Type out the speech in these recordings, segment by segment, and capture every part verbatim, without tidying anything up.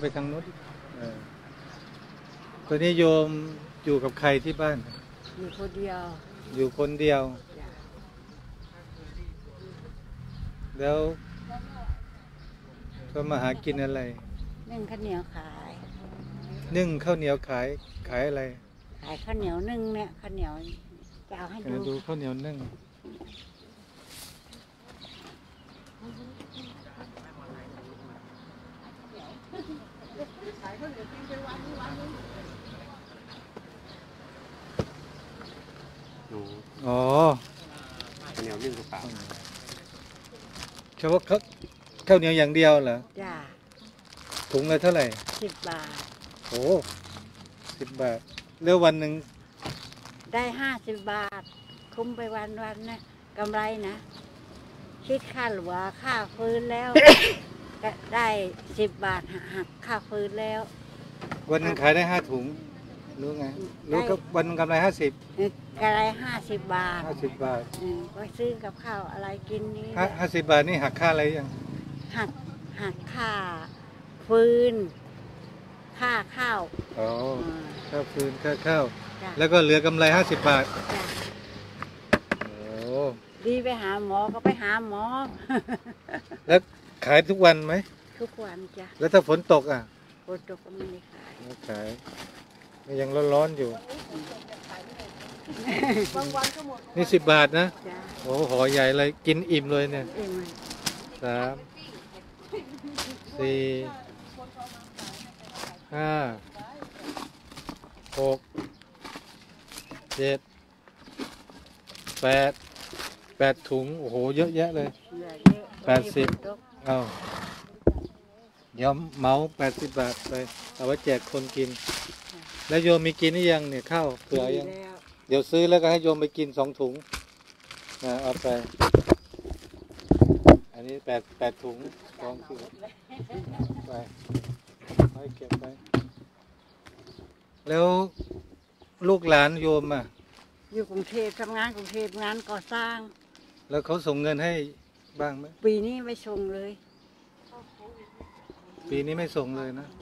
ไปทางนู้นตัวนี้โยมอยู่กับใครที่บ้านอยู่คนเดียวอยู่คนเดียวแล้วก็มาหากินอะไรนึ่งข้าวเหนียวขายนึ่งข้าวเหนียวขายขายอะไรขายข้าวเหนียวนึ่งเนี่ยข้าวเหนียวจะเอาให้ดูดูข้าวเหนียวนึ่งอ๋อข้าวเหนียวนึ่งกระเป๋าเฉพาะข้าวเหนียวอย่างเดียวเหรอจ้าถุงละเท่าไหร่สิบบาทโอ้สิบบาทเลือกวันหนึ่งได้ห้าสิบบาทคุ้มไปวันวันนะกำไรนะคิดค่าหลัวค่าฟืนแล้ว ก็ได้สิบบาทหักค่าฟืนแล้ววันหนึ่งขายได้ห้าถุงรู้ไงรู้ก็วันกำไรห้าสิบกำไรห้าสิบบาทห้าสิบบาทก็ซื้อกับข้าวอะไรกินนี่ห้าสิบบาทนี่หักค่าอะไรยังหักหักค่าฟืนค่าข้าวอ๋อค่าฟืนค่าข้าวแล้วก็เหลือกำไรห้าสิบบาทโอ้ดีไปหาหมอก็ไปหาหมอแล้วขายทุกวันไหมทุกวันจ้ะแล้วถ้าฝนตกอ่ะฝนตกก็ไม่ได้ขายไม่ขายยังร้อนๆอยู่นี่สิบบาทนะโอ้ห่อใหญ่เลยกินอิ่มเลยเนี่ยสามสี่ห้าหกเจ็ดแปดแปดถุงโอ้โหเยอะแยะเลยแปดสิบเอาเดี๋ยวเมาแปดสิบบาทไปเอาไว้แจกคนกินแล้วโยมมีกินหรือยังเนี่ยข้าวเผื่อยังเดี๋ยวซื้อแล้วก็ให้โยมไปกินสองถุงนะเอาไปอันนี้แปดแปดถุงสองถุงไปไว้เก็บไปแล้วลูกหลานโยมอ่ะอยู่กรุงเทพทำงานกรุงเทพงานก่อสร้างแล้วเขาส่งเงินให้บ้างไหมปีนี้ไม่ส่งเลยปีนี้ไม่ส่งเลยนะ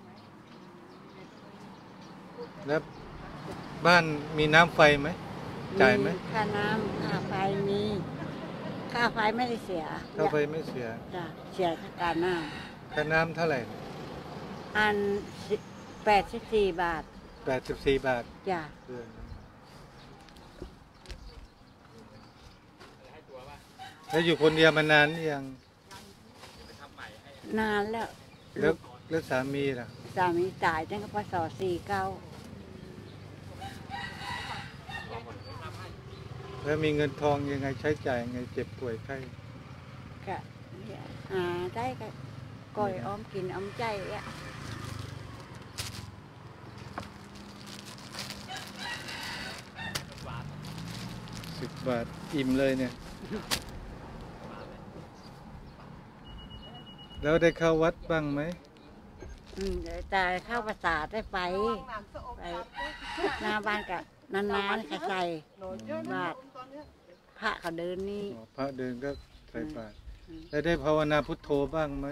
แล้วบ้านมีน้ำไฟไหมจ่ายไหมค่าน้ำค่าไฟมีค่าไฟไม่ได้เสียค่าไฟไม่เสียจ้ะเสียค่าการน้ำค่าน้ำเท่าไหร่อันแปดสิบสี่บาทแปดสิบสี่บาทจ้ะแล้วอยู่คนเดียวมานานยังนานแล้วแล้วแล้วสามีล่ะสามีตายตั้งแต่พศสี่เก้าแล้วมีเงินทองยังไงใช้จ่ายยังไงเจ็บป่วยไข้ก็หาได้ก็ก่อยอ้อมกินอ้อมใจอ่ะสิบบาทอิ่มเลยเนี่ยแล้วได้เข้าวัดบ้างไหมอืมแต่เข้าภาษาได้ไปไปหน้าบ้านกับนานๆใครใส่บาทพระเขาเดินนี่พระเดินก็ใส่บาทแล้วได้ภาวนาพุทโธบ้างไหม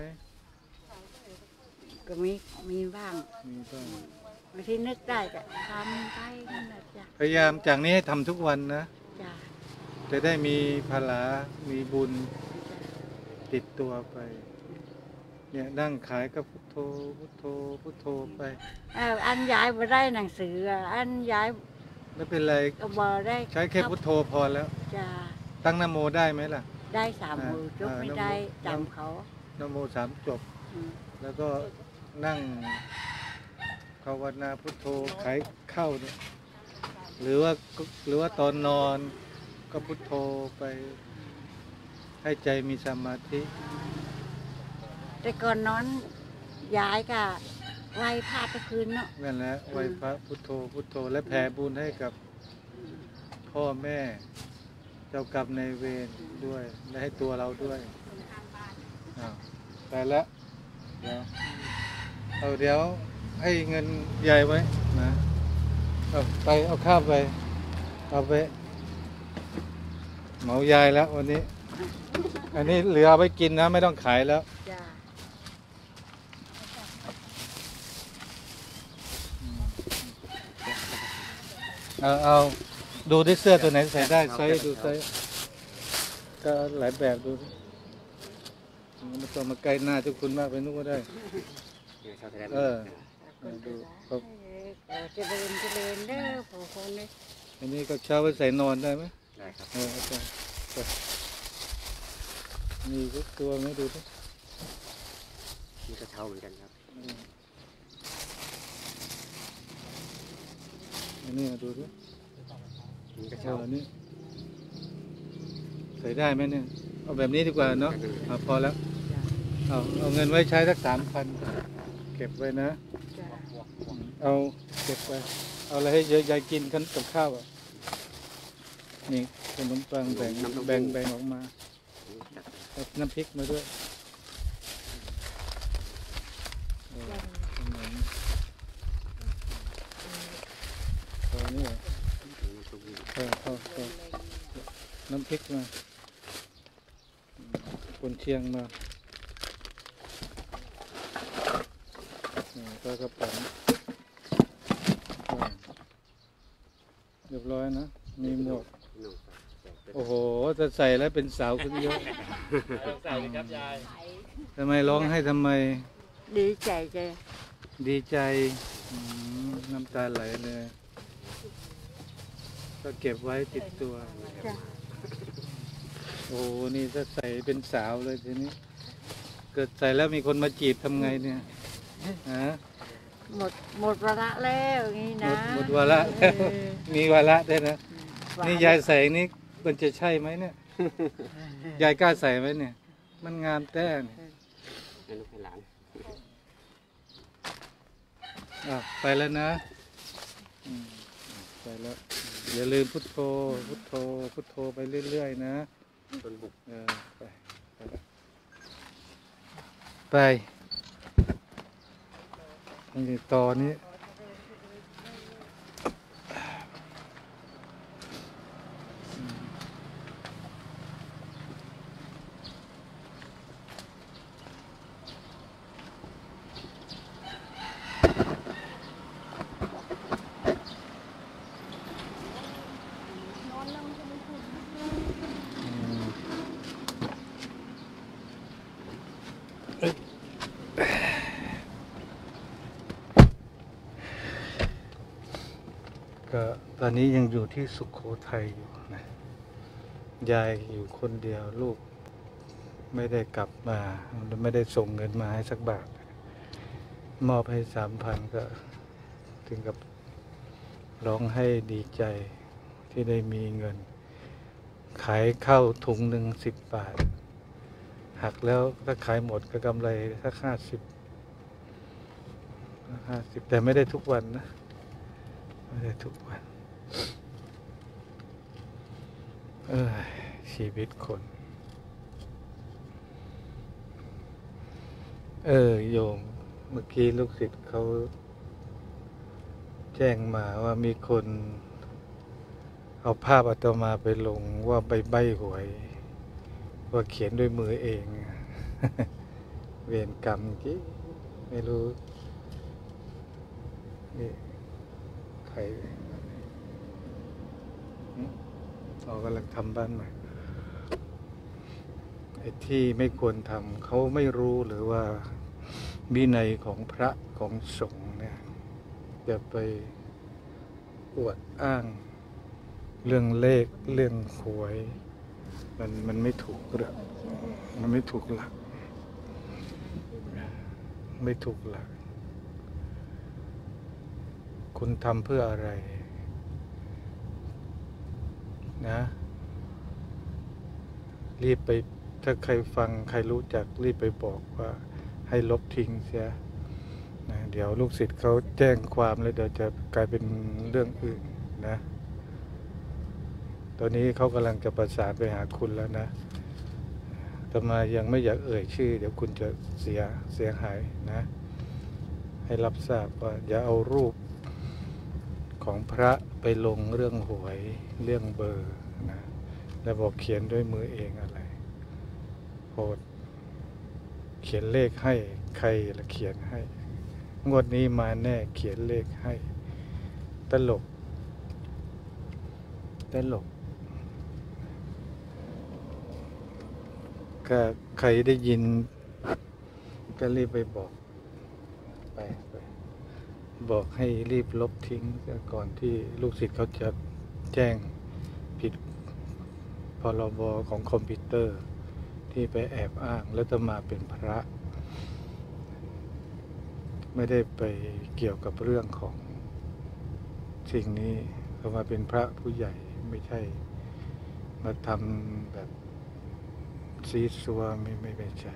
ก็มีมีบ้างมีบ้างบางทีนึกได้ก็ทำไปนั่นแหละจ้ะพยายามจากนี้ให้ทำทุกวันนะจ้ะจะได้มีพลามีบุญติดตัวไปเนี่ยนั่งขายก็พุทโธพุทโธพุทโธไปเอออันย้ายมาได้หนังสืออันย้ายไม่เป็นไรก็บอกได้ใช้แค่พุทโธพอแล้วจ้าตั้งนะโมได้ไหมล่ะได้สามมือจบไม่ได้จำเขานะโมสามจบแล้วก็นั่งภาวนาพุทโธขายข้าวเนี่ยหรือว่าหรือว่าตอนนอนก็พุทโธไปให้ใจมีสมาธิแต่ก่อนนอนย้ายกับไหว้พระตะคืนเนาะนั่นแหละไหว้พระพุทโธพุทโธและแผ่บุญให้กับพ่อแม่เจ้ากรรมนายเวรด้วยและให้ตัวเราด้วยไปแล้วเดี๋ยวเอาเดี๋ยวให้เงินใหญ่ไว้นะเอาไปเอาข้าวไปเอาไปเหมายายแล้ววันนี้อันนี้เหลือเอาไปกินนะไม่ต้องขายแล้วเอาเอาดูที่เสื้อตัวไหนใส่ได้ไซส์ดูไซส์ก็หลายแบบดูดิไม่ต้องมาใกล้หน้าเจ้าคุณมากไปนู่นก็ได้เดี๋ยวชาวไทยแลนด์เออดูครับเออเจะเดินเจะเดินเด้อผู้คนนี้อันนี้ก็เช้าไว้ใส่นอนได้ไหมได้ครับเอออาจารย์มีทุกตัวไหมดูดินี่ก็เช้าเหมือนกันครับอันนี้ดูดินี่ก็เอเช้าออันนี้ใส่ได้ไหมเนี่ยเอาแบบนี้ดีกว่าเนาะเอาพอแล้วเอาเอาเงินไว้ใช้สักสามพันเก็บไว้นะจ้ะเอาเก็บไว้เอาอะไรให้เยอะยายกินกันกับข้าวอ่ะนี่ขนมปังแบ่งแบ่งแบ่งออกมาเอาน้ำพริกมาด้วยเออขนมตอนนี้เหรอเออเอาเอาน้ำพริกมาคนเชียงมาอืมก็กระป๋องอ่าเรียบร้อยนะ มีหมวก โอ้โหจะใส่แล้วเป็นสาวขึ้นเยอะใส่เลยครับยายทำไมร้องให้ทำไมดีใจจ้ะดีใจอืมน้ำตาไหลเลย ก็เก็บไว้ติดตัวจ้ะโอ้โหนี่ถ้าใส่เป็นสาวเลยทีนี้ เกิดใส่แล้วมีคนมาจีบทำไงเนี่ยฮะหมดหมดวาระแล้วอย่างนี้หมนะดหมดวาระเออมีวาระได้วยนะวาระนี่ยายใส่นี่มันจะใช่ไหมเนี่ย ยายกล้าใส่ไหมเนี่ย มันงามแต้เนี่ยให้ลูกให้หลานอ่ะไปแล้วนะอืมไปแล้ว อย่าลืมพุทโธ พุทโธ พุทโธไปเรื่อยๆนะต้นบุกเออไปไปละไปนี่ตอนนี้อืมเอ้ยก็ตอนนี้ยังอยู่ที่สุโขทัยอยู่นะยายอยู่คนเดียวลูกไม่ได้กลับมา ไม่ได้ส่งเงินมาให้สักบาท มอบให้สามพันก็ถึงกับร้องให้ดีใจที่ได้มีเงิน ขายข้าวถุงหนึ่งสิบบาท หักแล้วถ้าขายหมดก็กำไรสักห้าสิบห้าสิบแต่ไม่ได้ทุกวันนะ ไม่ได้ทุกวัน เออชีวิตคน เออโยม เมื่อกี้ลูกศิษย์เขาแจ้งมาว่ามีคนเอาภาพอาตมาไปลงว่าใบใบหวย ว่าเขียนด้วยมือเอง เวรกรรมกี้ไม่รู้นี่ใครหึเรากำลังทำบ้านใหม่ไอ้ที่ไม่ควรทำเขาไม่รู้หรือว่าวินัยของพระของสงฆ์เนี่ยจะไปอวดอ้าง เรื่องเลขเรื่องหวย มันมันไม่ถูกหลักมันไม่ถูกหลัก ไม่ถูกหลัก คุณทำเพื่ออะไร นะ รีบไปถ้าใครฟังใครรู้จักรีบไปบอกว่าให้ลบทิ้งเสียนะเดี๋ยวลูกศิษย์เขาแจ้งความแล้วเดี๋ยวจะกลายเป็นเรื่องอื่นนะ ตอนนี้เขากำลังจะประสานไปหาคุณแล้วนะแต่มายังไม่อยากเอ่ยชื่อ เดี๋ยวคุณจะเสียเสียหายนะ ให้รับทราบว่าอย่าเอารูปของพระไปลงเรื่องหวยเรื่องเบอร์นะแล้วบอกเขียนด้วยมือเองอะไรโปรดเขียนเลขให้ใครละเขียนให้งวดนี้มาแน่เขียนเลขให้ตลกตลกก็ใครได้ยินก็รีบไปบอกไปไปบอกให้รีบลบทิ้งก่อนที่ลูกศิษย์เขาจะแจ้งผิดพรบของคอมพิวเตอร์ที่ไปแอบอ้างแล้วจะมาเป็นพระ ไม่ได้ไปเกี่ยวกับเรื่องของสิ่งนี้เขามาเป็นพระผู้ใหญ่ไม่ใช่มาทำแบบซีซัวไม่ไม่ไม่ใช่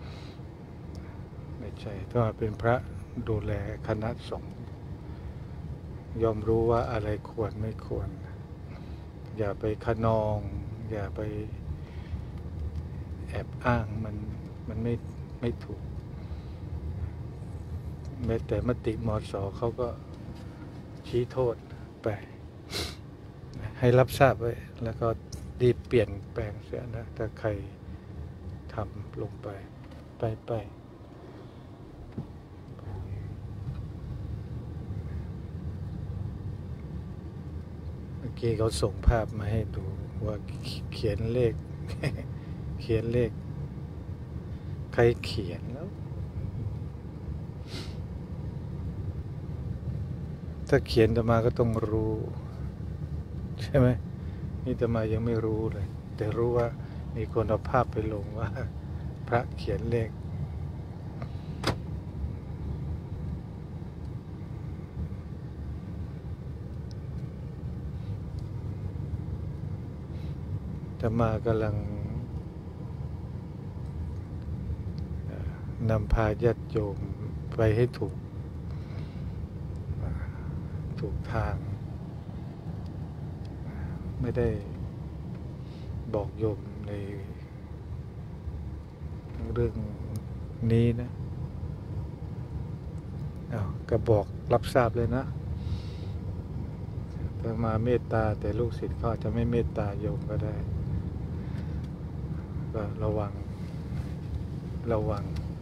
ไม่ใช่ถ้ามาเป็นพระดูแลคณะสงฆ์ยอมรู้ว่าอะไรควรไม่ควรอย่าไปขนองอย่าไปแอบอ้างมันมันไม่ไม่ถูกแม้แต่มติมส.เขาก็ชี้โทษไปให้รับทราบไว้แล้วก็รีบเปลี่ยนแปลงเสียนะถ้าใครทำลงไปไปไปเมื่อกี้เขาส่งภาพมาให้ดูว่าเขียนเลข เขียนเลขใครเขียนแล้วถ้าเขียนอาตมาก็ต้องรู้ใช่ไหมนี่อาตมายังไม่รู้เลยแต่รู้ว่ามีคนเอาภาพไปลงว่าพระเขียนเลขอาตมากำลังนำพาญาติโยมไปให้ถูกถูกทางไม่ได้บอกโยมในเรื่องนี้นะอ้าวก็บอกรับทราบเลยนะถ้ามาเมตตาแต่ลูกศิษย์เขาจะไม่เมตตาโยมก็ได้ก็ระวังระวัง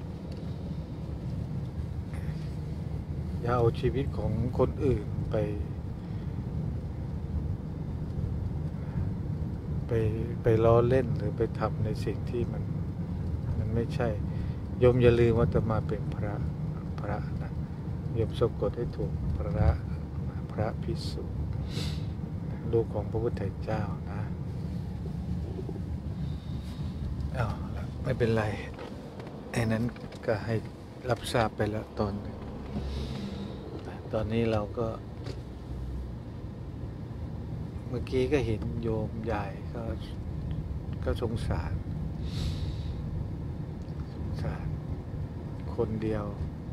อย่าเอาชีวิตของคนอื่นไปไปไปล้อเล่นหรือไปทำในสิ่งที่มันมันไม่ใช่โยมอย่าลืมว่าจะมาเป็นพระพระนะโยมสะกดให้ถูกพระพระภิกษุลูกของพระพุทธเจ้านะอ้าวไม่เป็นไรไอ้นั้นก็ให้รับทราบไปแล้วตอนนึงตอนนี้เราก็เมื่อกี้ก็เห็นโยมใหญ่ก็ก็สงสารสงสารคนเดียว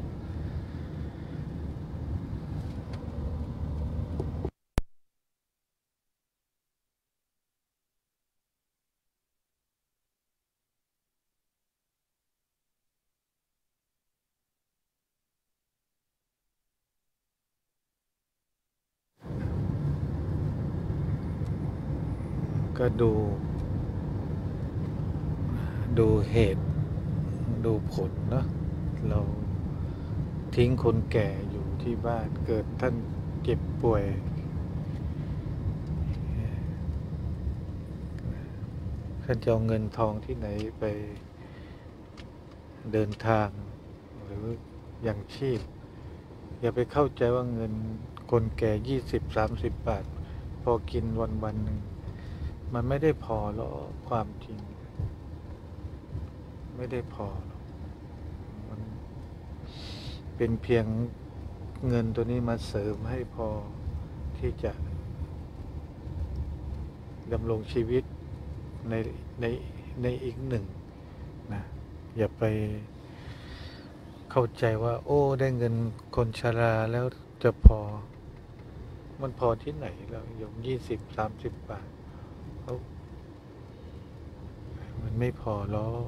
ก็ดูดูเหตุดูผลเนาะเราทิ้งคนแก่อยู่ที่บ้านเกิดท่านเจ็บป่วยท่านจะเอาเงินทองที่ไหนไปเดินทางหรือยังชีพอย่าไปเข้าใจว่าเงินคนแก่ยี่สิบสามสิบบาทพอกินวันวันหนึ่งมันไม่ได้พอหรอกความจริงไม่ได้พอหรอกมันเป็นเพียงเงินตัวนี้มาเสริมให้พอที่จะดำรงชีวิตในในในอีกหนึ่งนะอย่าไปเข้าใจว่าโอ้ได้เงินคนชราแล้วจะพอมันพอที่ไหนแล้วยงยี่สิบสามสิบบาทมันไม่พอหรอก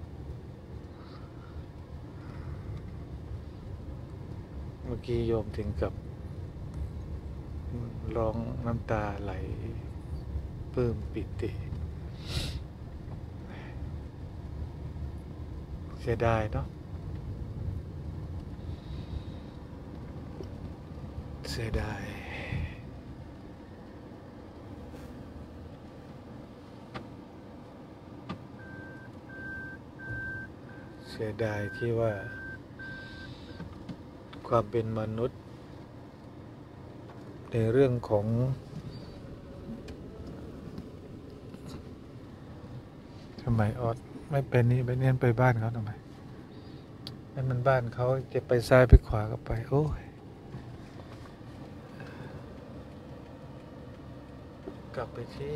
เมื่อกี้โยมถึงกับร้องน้ำตาไหลปลื้มปิติเสียดายเนาะเสียดายเสียดายที่ว่า ความเป็นมนุษย์ ในเรื่องของทำไมออดไม่เป็นนี่ไปเนียนไปบ้านเขาทำไมนั่นมันบ้านเขาจะไปซ้ายไปขวาก็ไป โอ้ย กลับไปที่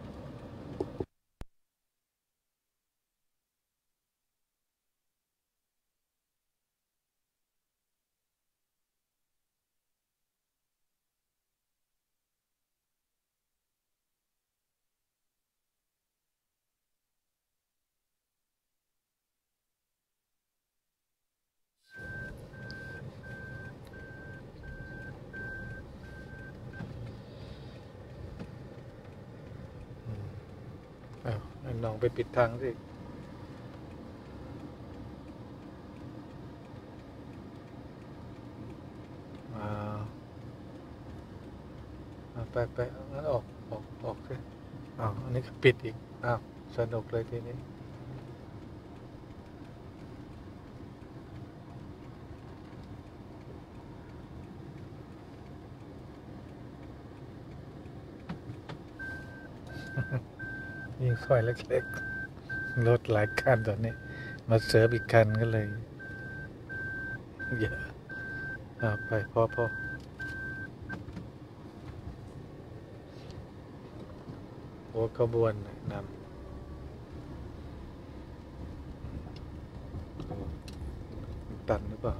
อ้าวไอ้น้องไปปิดทางสิอ้าวเอาไปไปเอางั้นออกออกออกสิอ้าวอันนี้ก็ปิดอีกอ้าวสนุกเลยทีนี้ยิ่งซอยเล็กๆรถหลายคันตอนนี้ มาเสิร์ฟอีกคันก็เลยเยอะอ่าไปพอพอโอ้ขบวนนำโอ้ตันหรือเปล่า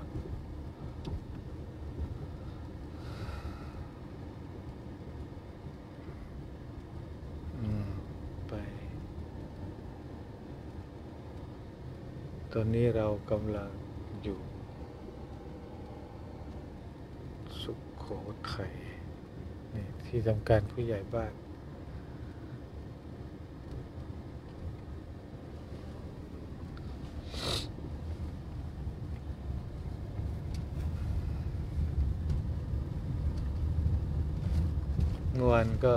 อืมไป ตอนนี้เรากำลังอยู่สุโขทัยนี่ที่ทำการผู้ใหญ่บ้านเมื่อวานก็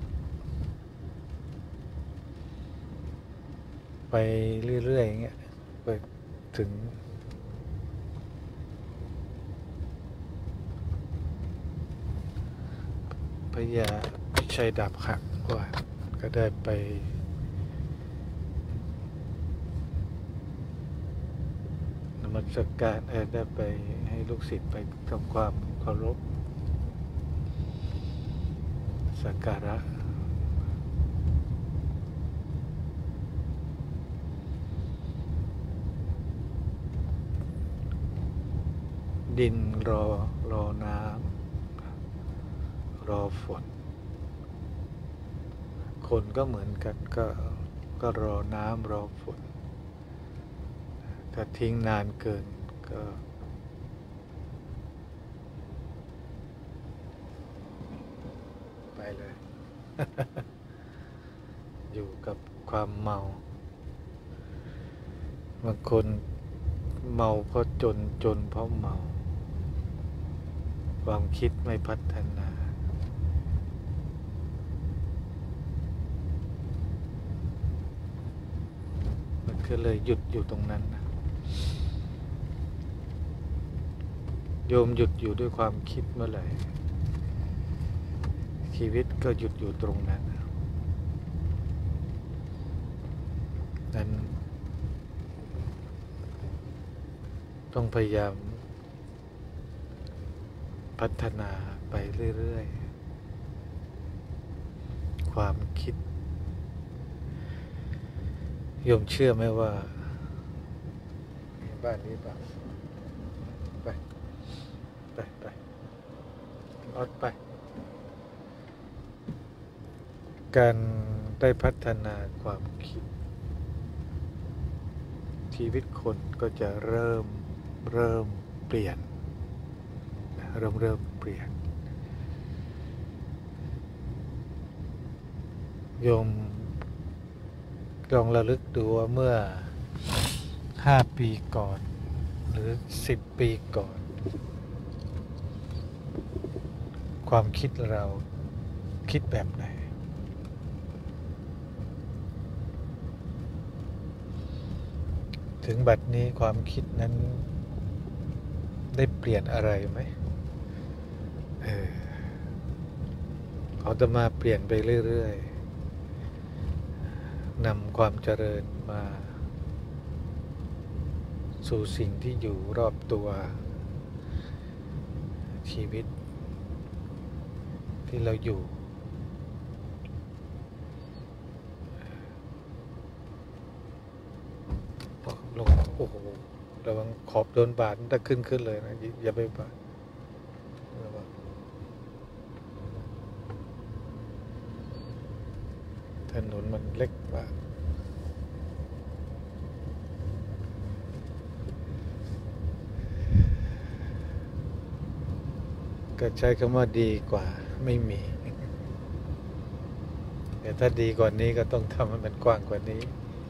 ไปเรื่อยๆอย่างเงี้ยไปถึงพญาพิชัยดาบหักว่าก็ได้ไปนมัสการเออได้ไปให้ลูกศิษย์ไปทำความเคารพสักการะดินรอรอน้ำรอฝนคนก็เหมือนกันก็ก็รอน้ำรอฝนถ้าทิ้งนานเกินก็ไปเลย อยู่กับความเมาบางคนเมาเพราะจนจนเพราะเมาความคิดไม่พัฒนามันก็เลยหยุดอยู่ตรงนั้นนะโยมหยุดอยู่ด้วยความคิดเมื่อไหร่ชีวิตก็หยุดอยู่ตรงนั้นนั้นต้องพยายามพัฒนาไปเรื่อยๆความคิดโยมเชื่อไหมว่าบ้านนี้ป่ะไปไปไปออดไปการได้พัฒนาความคิดชีวิตคนก็จะเริ่มเริ่มเปลี่ยนนะเริ่มเริ่มเปลี่ยนโยมลองระลึกดูว่าเมื่อห้าปีก่อนหรือสิบปีก่อน ความคิดเราคิดแบบไหนถึงบัดนี้ความคิดนั้นได้เปลี่ยนอะไรไหมเออเขาจะมาเปลี่ยนไปเรื่อยๆนำความเจริญมาสู่สิ่งที่อยู่รอบตัวชีวิตที่เราอยู่ลงโอ้โหระวังขอบโดนบาดถ้าขึ้นขึ้นเลยนะอย่าอย่าไปบาดระวังถนนมันเล็กกว่าก็ใช้คำว่าดีกว่าไม่มีแต่ถ้าดีกว่านี้ก็ต้องทำให้มันกว้างกว่านี้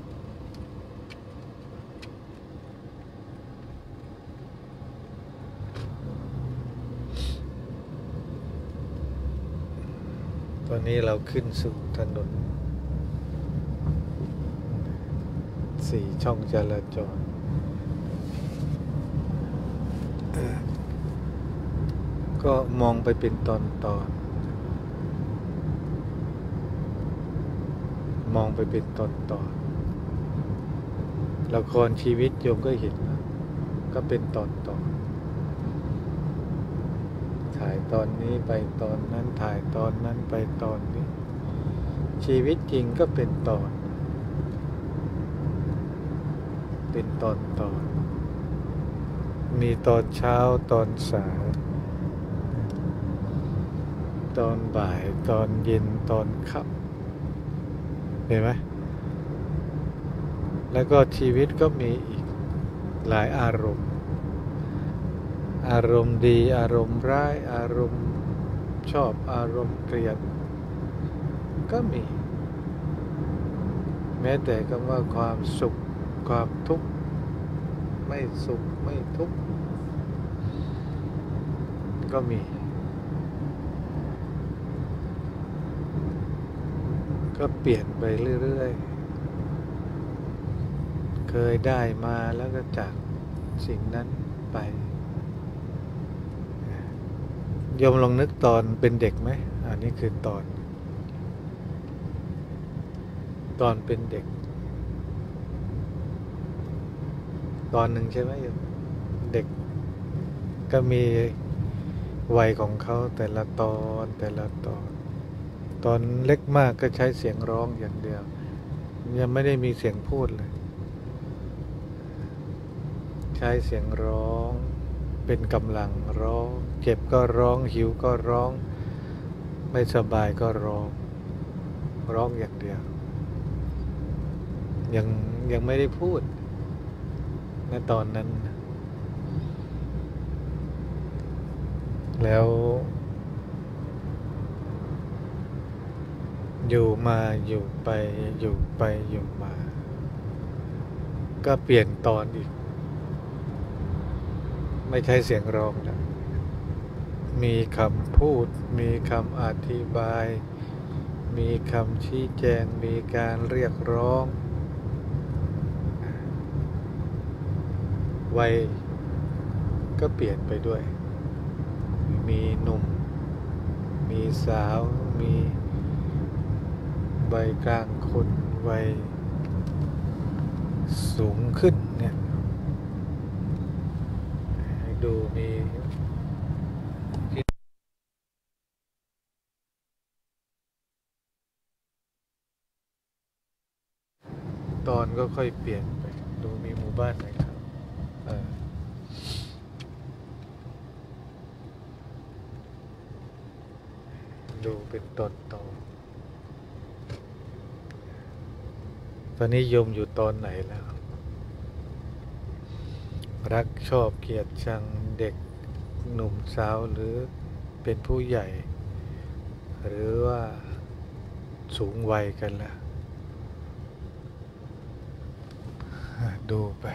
ตอนนี้เราขึ้นสู่ถนนสี่ช่องจราจรก็มองไปเป็นตอนตอนมองไปเป็นตอนตอนละครชีวิตโยมก็เห็นนะก็เป็นตอนตอนถ่ายตอนนี้ไปตอนนั้นถ่ายตอนนั้นไปตอนนี้ชีวิตจริงก็เป็นตอนเป็นตอนตอนมีตอนเช้าตอนสายตอนบ่ายตอนเย็นตอนค่ำเห็นไหมแล้วก็ชีวิตก็มีอีกหลายอารมณ์อารมณ์ดีอารมณ์ร้ายอารมณ์ชอบอารมณ์เกลียดก็มีแม้แต่คำว่าความสุขความทุกข์ไม่สุขไม่ทุกข์ก็มีก็เปลี่ยนไปเรื่อยๆเคยได้มาแล้วก็จากสิ่งนั้นไปโยมลองนึกตอนเป็นเด็กไหมอันนี้คือตอนตอนเป็นเด็กตอนหนึ่งใช่ไหมโยมเด็กก็มีวัยของเขาแต่ละตอนแต่ละตอนตอนเล็กมากก็ใช้เสียงร้องอย่างเดียวยังไม่ได้มีเสียงพูดเลยใช้เสียงร้องเป็นกำลังร้องเจ็บก็ร้องหิวก็ร้องไม่สบายก็ร้องร้องอย่างเดียวยังยังไม่ได้พูดในตอนนั้นแล้วอยู่มาอยู่ไปอยู่ไปอยู่มาก็เปลี่ยนตอนอีกไม่ใช่เสียงร้องแล้วมีคำพูดมีคำอธิบายมีคำชี้แจงมีการเรียกร้องวัยก็เปลี่ยนไปด้วยมีหนุ่มมีสาวมีวัยกลางคนวัยสูงขึ้นเนี่ยให้ดูมีตอนก็ค่อยเปลี่ยนไปดูมีหมู่บ้านไหนครับเออดูเป็นตอนตอนตอนนี้โยมอยู่ตอนไหนแล้วรักชอบเกลียดชังเด็กหนุ่มสาวหรือเป็นผู้ใหญ่ หรือว่าสูงวัยกันล่ะดูไป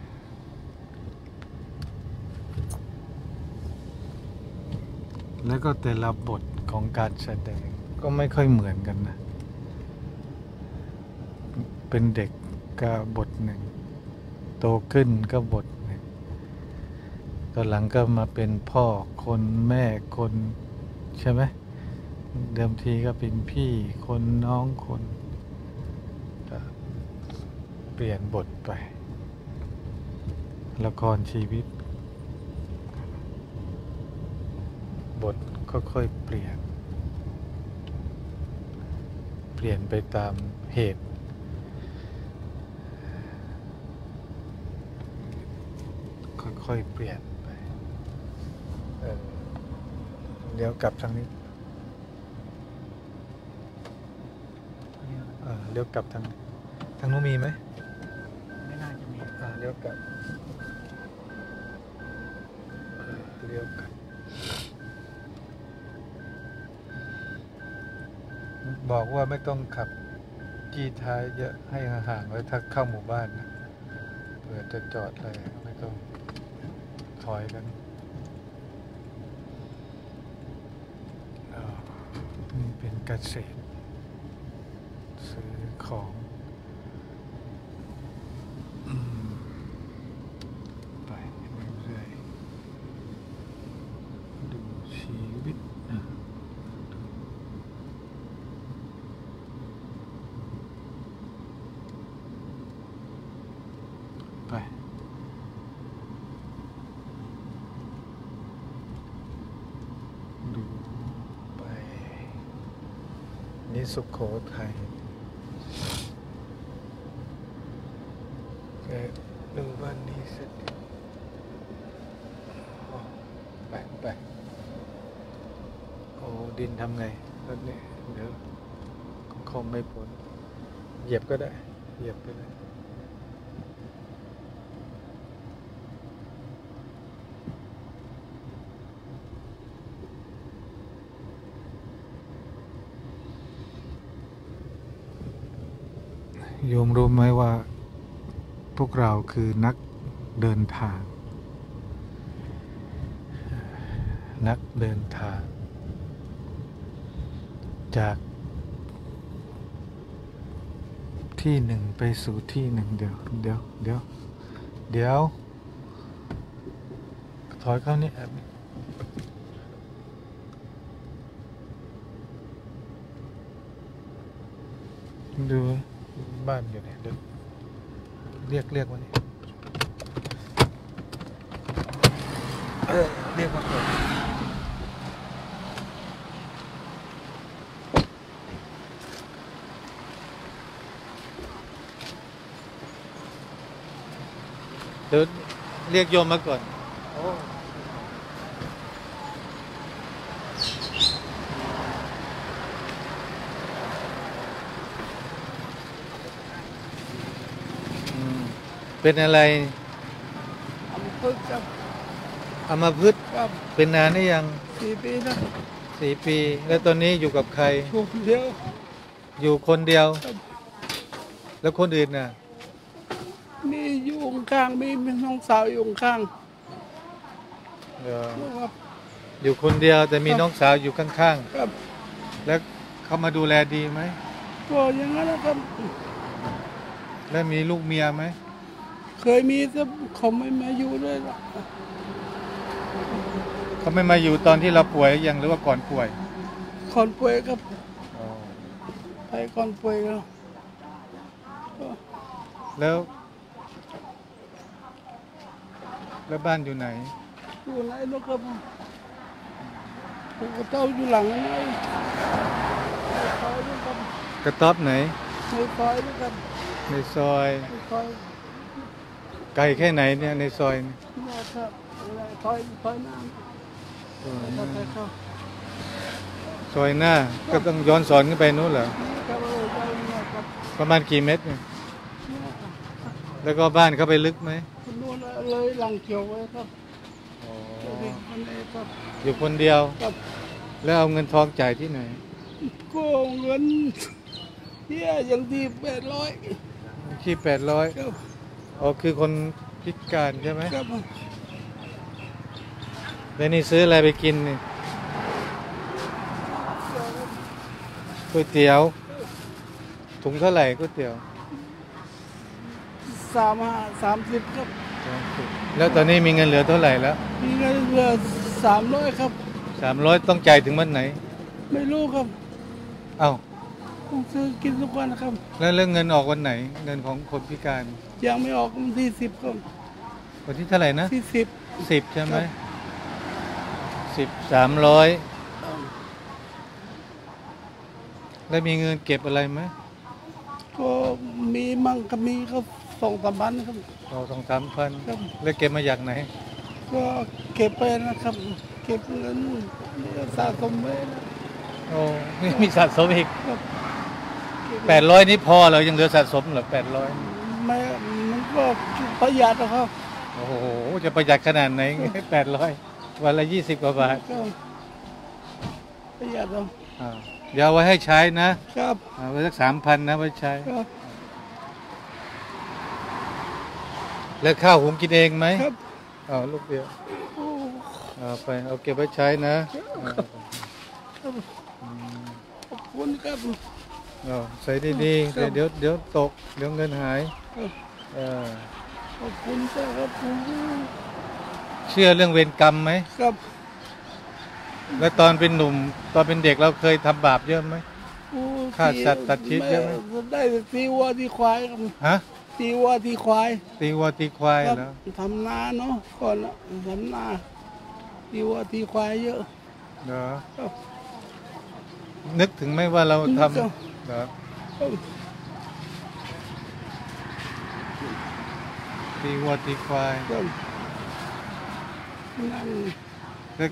แล้วก็แต่ละบทของการแสดงก็ไม่ค่อยเหมือนกันนะเป็นเด็กกับบทหนึ่งโตขึ้นก็บทตอนหลังก็มาเป็นพ่อคนแม่คนใช่ไหมเดิมทีก็เป็นพี่คนน้องคนก็เปลี่ยนบทไปละครชีวิตบทค่อยๆเปลี่ยนเปลี่ยนไปตามเหตุค่อยๆเปลี่ยนไปเออเดี๋ยวกลับทางนี้เออเลี้ยวกลับทางทางนู้นมีไหมไม่น่าจะมีอ่าเลี้ยวกลับเออเลี้ยวกลับบอกว่าไม่ต้องขับจี้ท้ายเยอะให้ห่างๆไว้ถ้าเข้าหมู่บ้านนะเผื่อจะจอดอะไรไม่ต้องถอยกันอ่านี่เป็นเกษตรซื้อของอืมไปเรื่อยๆดูชีวิตอ่ะไปดูไปนี่สุโขทัยแกดูบ้านนี้เสร็จอ๋อไปไปโอ้ดินทำไงรถนี้เดี๋ยวคงไม่พ้นเหยียบก็ได้เหยียบไปเลยโยมรู้ไหมว่าพวกเราคือนักเดินทางนักเดินทางจากที่หนึ่งไปสู่ที่หนึ่งเดี๋ยวเดี๋ยวเดี๋ยวเดี๋ยวถอยเข้านี่แอบดูบ้านอยู่ไหนเดี๋ยวเรียกเรียกมานี่เออเรียกมาก่อนเดี๋ยวเรียกโยมมาก่อนโอ้อืมเป็นอะไรอัมพฤกษ์ครับอัมพฤกษ์ครับเป็นนานนี่ยังสี่ปีนะสี่ปี แล้วตอนนี้อยู่กับใครถูกเดียวอยู่คนเดียวครับแล้วคนอื่นน่ะมีอยู่ข้างมีมีน้องสาวอยู่ข้างเออครับอยู่คนเดียวแต่มีน้องสาวอยู่ข้างครับๆ แล้วเขามาดูแลดีไหมก็อย่างนั้นนะครับแล้วมีลูกเมียไหมเคยมีแต่เขาไม่มาอยู่เลยล่ะเขาไม่มาอยู่ตอนที่เราป่วยยังหรือว่าก่อนป่วยก่อนป่วยครับอ๋อไปก่อนป่วยแล้วแล้ว แล้วบ้านอยู่ไหนอยู่ไหนนะครับผมก็เต้าอยู่หลังนี่ในซอยนะครับกระต๊อบไหนในซอยนะครับในซอยในซอยไกลแค่ไหนเนี่ยในซอยเนี่ยนะครับในซอยซอยน้ำซอยแล้วไปเข้าซอยหน้าก็ต้องย้อนสอนขึ้นไปนู้นเหรอนี่ครับเออซอยนี้ครับประมาณกี่เมตรเนี่ยนี่ครับแล้วก็บ้านเขาไปลึกไหมคนนู้นเลยหลังเขียวไว้ครับอ๋อเด็กคนนี้ครับอยู่คนเดียวครับแล้วเอาเงินทองจ่ายที่ไหนก็เงินเฮียอย่างที่แปดร้อยที่แปดร้อยครับอ๋อคือคนพิการใช่ไหมครับแล้วนี่ซื้ออะไรไปกินนี่ก๋วยเตี๋ยว ถุงเท่าไหร่ก๋วยเตี๋ยวสสามห้าสามสิบครับแล้วตอนนี้มีเงินเหลือเท่าไหร่แล้วมีเงินเหลือสามร้อยครับสามร้อยต้องจ่ายถึงวันไหนไม่รู้ครับเอ้าต้องซื้อกินทุกวันนะครับแล้วเรื่องเงินออกวันไหน เงินของคนพิการยังไม่ออกวันที่สิบครับวันที่เท่าไหร่นะที่สิบสิบใช่ไหมสิบสามร้อยแล้วมีเงินเก็บอะไรไหมก็มีมั่งก็มีครับสองสามพันครับเราสองสามพันครับแล้วเก็บมาจากไหนก็เก็บไปนะครับ เก็บเงินสะสมไว้นะโอ้นี่มีสะสมอีกครับเก็บแปดร้อยนี่พอเหรอยังเหลือสะสมเหรอแปดร้อยไม่มันก็ประหยัดนะครับโอ้โหจะประหยัดขนาดไหนแปดร้อยวันละยี่สิบกว่าบาทก็ประหยัดเอาอ่าอย่าเอาไว้ให้ใช้นะครับ เอาไว้สักสามพันนะไว้ใช้ครับแล้วข้าวหุงกินเองไหมครับเอาลูกเดียวโอ้เอาไปเอาเก็บไว้ใช้นะครับขอบคุณครับเอาใส่ดีๆครับเดี๋ยวเดี๋ยวตกเดี๋ยวเงินหายครับเออขอบคุณครับเชื่อเรื่องเวรกรรมไหมครับแล้วตอนเป็นหนุ่มตอนเป็นเด็กเราเคยทำบาปเยอะไหมโอ้ฆ่าสัตว์ตัดชีวิตเยอะไหมได้แต่ตีวัวตีควายครับฮะตีวัวตีควายตีวัวตีควายครับแล้วทำนาเนาะก่อนอะทำนาตีวัวตีควายเยอะเหรอครับนึกถึงไหมว่าเราทครับำเหรอครับตีวัวตีควายครับนั่นแล้ว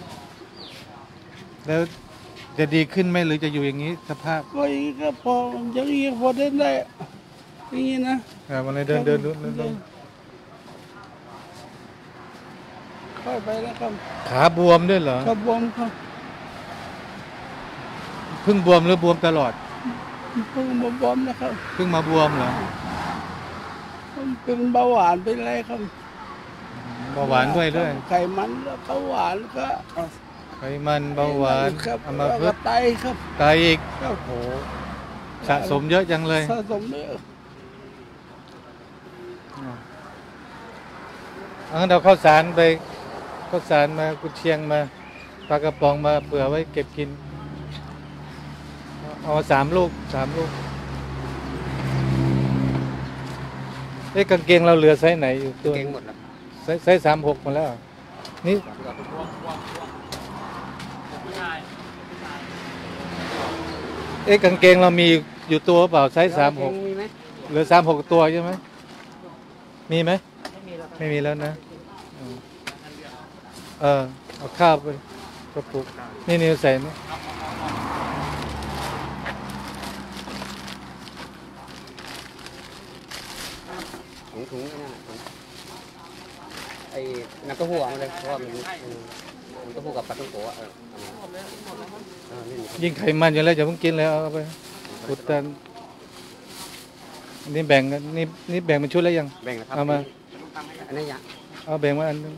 แล้วจะดีขึ้นไหมหรือจะอยู่อย่างนี้สภาพก็อย่างนี้ก็พออย่างนี้พอเดินได้อย่างนี้นะอ่าวันนี้เดินเดินเดินเดินเดินค่อยไปแล้วครับขาบวมด้วยเหรอครับบวมครับเพิ่งบวมหรือบวมตลอดเพิ่งมาบวมนะครับเพิ่งมาบวมเหรอผมเป็นเบาหวานเป็นอะไรครับเบาหวานด้วยด้วยไขมันแล้วเบาหวานก็ไขมันเบาหวานครับอัมาแล้วพึก็กษ์ไตครับไตอีกครับโอ้โหสะสมเยอะจังเลยสะสมเยอะเอางั้นเราข้าวสารไปข้าวสารมากุนเชียงมาปลากระป๋องมาเผื่อไว้เก็บกิน เอามาสามลูกสามลูกเอ๊ะกางเกงเราเหลือไซส์ไหนอยู่ตัวเก่งหมดแล้วไซส์ไซส์สามหกหมาแล้วเหรอนี่เอ๊ะกางเกงเรามีอยู่ตัวเปล่าไซส์สามหกมีไหมเหลือสามหกตัวใช่ไหมมีไหมไม่มีแล้วครับไม่มีแล้วนะอืมเออเอาข้าวไปกระปุกนี่นิวใส่ไหมถุงถุงนั่นน่ะถุงไอ้น้ำเต้าหู้เอามาเลยเพราะว่ามันมันน้ำเต้าหู้กับปลาท่องโกะอะเออเอามาเออนี่มีครับยิ่งไขมันอยู่แล้วอย่าเพิ่งกินเลยเอาไปอุดตันอันนี้แบ่งกันนี่นี่แบ่งเป็นชุดแล้วยังแบ่งนะครับเอามาอันนี้ยังเอาแบ่งมาอันนึง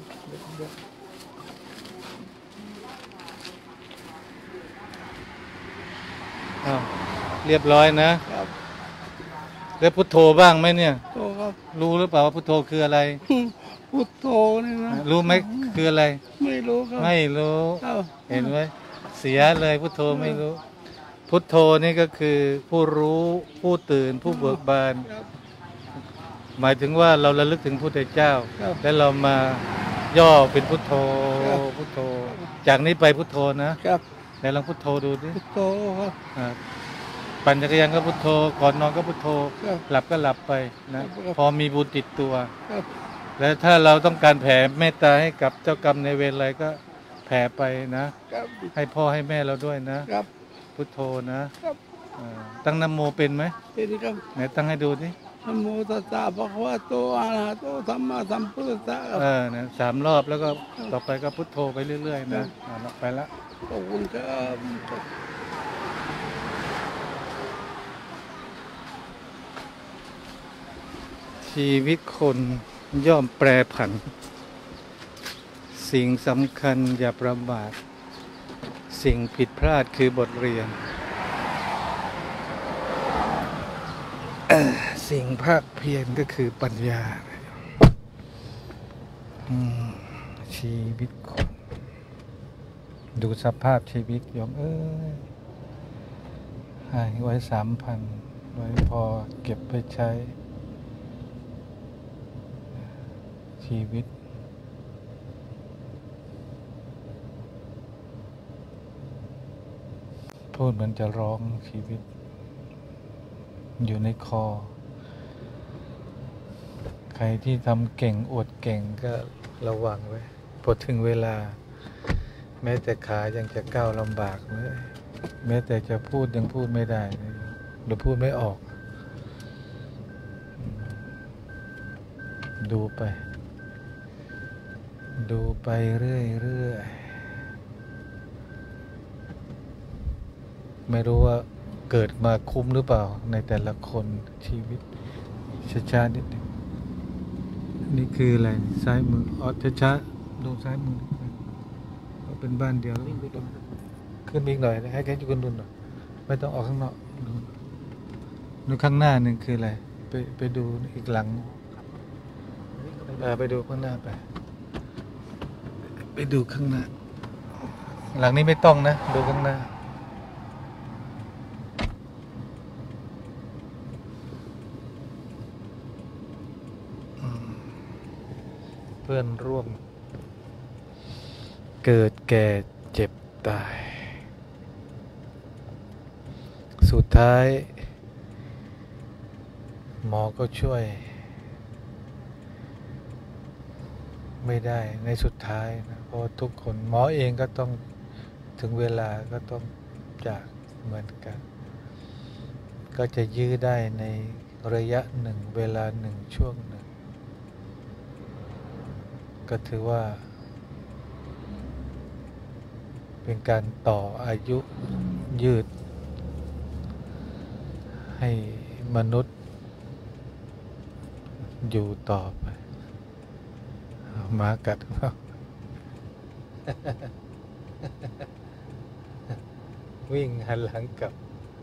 อ้าวเรียบร้อยนะครับ แล้วพุทโธบ้างไหมเนี่ยโตครับรู้หรือเปล่าว่าพุทโธคืออะไรพุทโธนี่นะรู้ไหมคืออะไรไม่รู้ครับไม่รู้ครับเห็นไหมเสียเลยพุทโธไม่รู้ พุทโธนี่ก็คือผู้รู้ผู้ตื่นผู้เบิกบานครับหมายถึงว่าเราระลึกถึงพุทธเจ้าครับแล้วเรามาย่อเป็นพุทโธครับพุทโธ จากนี้ไปพุทโธนะครับ ไหนลองพุทโธดูดิพุทโธครับอ่าปั่นจักรยานก็พุทโธก่อนนอนก็พุทโธครับหลับก็หลับไปนะครับ พอมีบุญติดตัวครับแล้วถ้าเราต้องการแผ่เมตตาให้กับเจ้ากรรมในายเวรอะไรก็แผ่ไปนะครับให้พ่อให้แม่เราด้วยนะครับพุทโธนะครับ อ่าตั้งนะโมเป็นไหมเป็นครับไหนตั้งให้ดูดินะโมตัสสะภะคะวะโตอะระหะโตสัมมาสัมพุทธัสสะครับเออนะสามรอบแล้วก็ต่อไปก็พุทโธไปเรื่อยๆนะอ่าไปละขอบคุณครับชีวิตคนย่อมแปรผัน สิ่งสำคัญอย่าประมาทสิ่งผิดพลาดคือบทเรียนเอ่อสิ่งภาคเพียรก็คือปัญญาอืมชีวิตคนดูสภาพชีวิตโยมเอ้ยให้ไว้สามพันไว้พอเก็บไปใช้ชีวิตพูดเหมือนจะร้องชีวิตอยู่ในคอใครที่ทำเก่งอวดเก่งก็ระวังไว้พอถึงเวลาแม้แต่ขายังจะก้าวลำบากเลยแม้แต่จะพูดยังพูดไม่ได้หรือพูดไม่ออกดูไปดูไปเรื่อยๆไม่รู้ว่าเกิดมาคุ้มหรือเปล่าในแต่ละคนชีวิตช้าๆนิดนึงนี่คืออะไรซ้ายมืออ๋อช้าๆดูซ้ายมือเป็นบ้านเดียวขึ้นอีกหน่อยให้แค่จุกันดุนหน่อยไม่ต้องออกข้างนอกดูดูข้างหน้าหนึ่งคืออะไรไปไปดูอีกหลังไปดูข้างหน้าไปไปดูข้างหน้าหลังนี้ไม่ต้องนะดูข้างหน้าเพื่อนร่วมเกิดแก่เจ็บตายสุดท้ายหมอก็ช่วยไม่ได้ในสุดท้ายนะเพราะทุกคนหมอเองก็ต้องถึงเวลาก็ต้องจากเหมือนกันก็จะยื้อได้ในระยะหนึ่งเวลาหนึ่งช่วงหนึ่งก็ถือว่าเป็นการต่ออายุยืดให้มนุษย์อยู่ต่อไปหมากัดเขาวิ่งหันหลังกลับ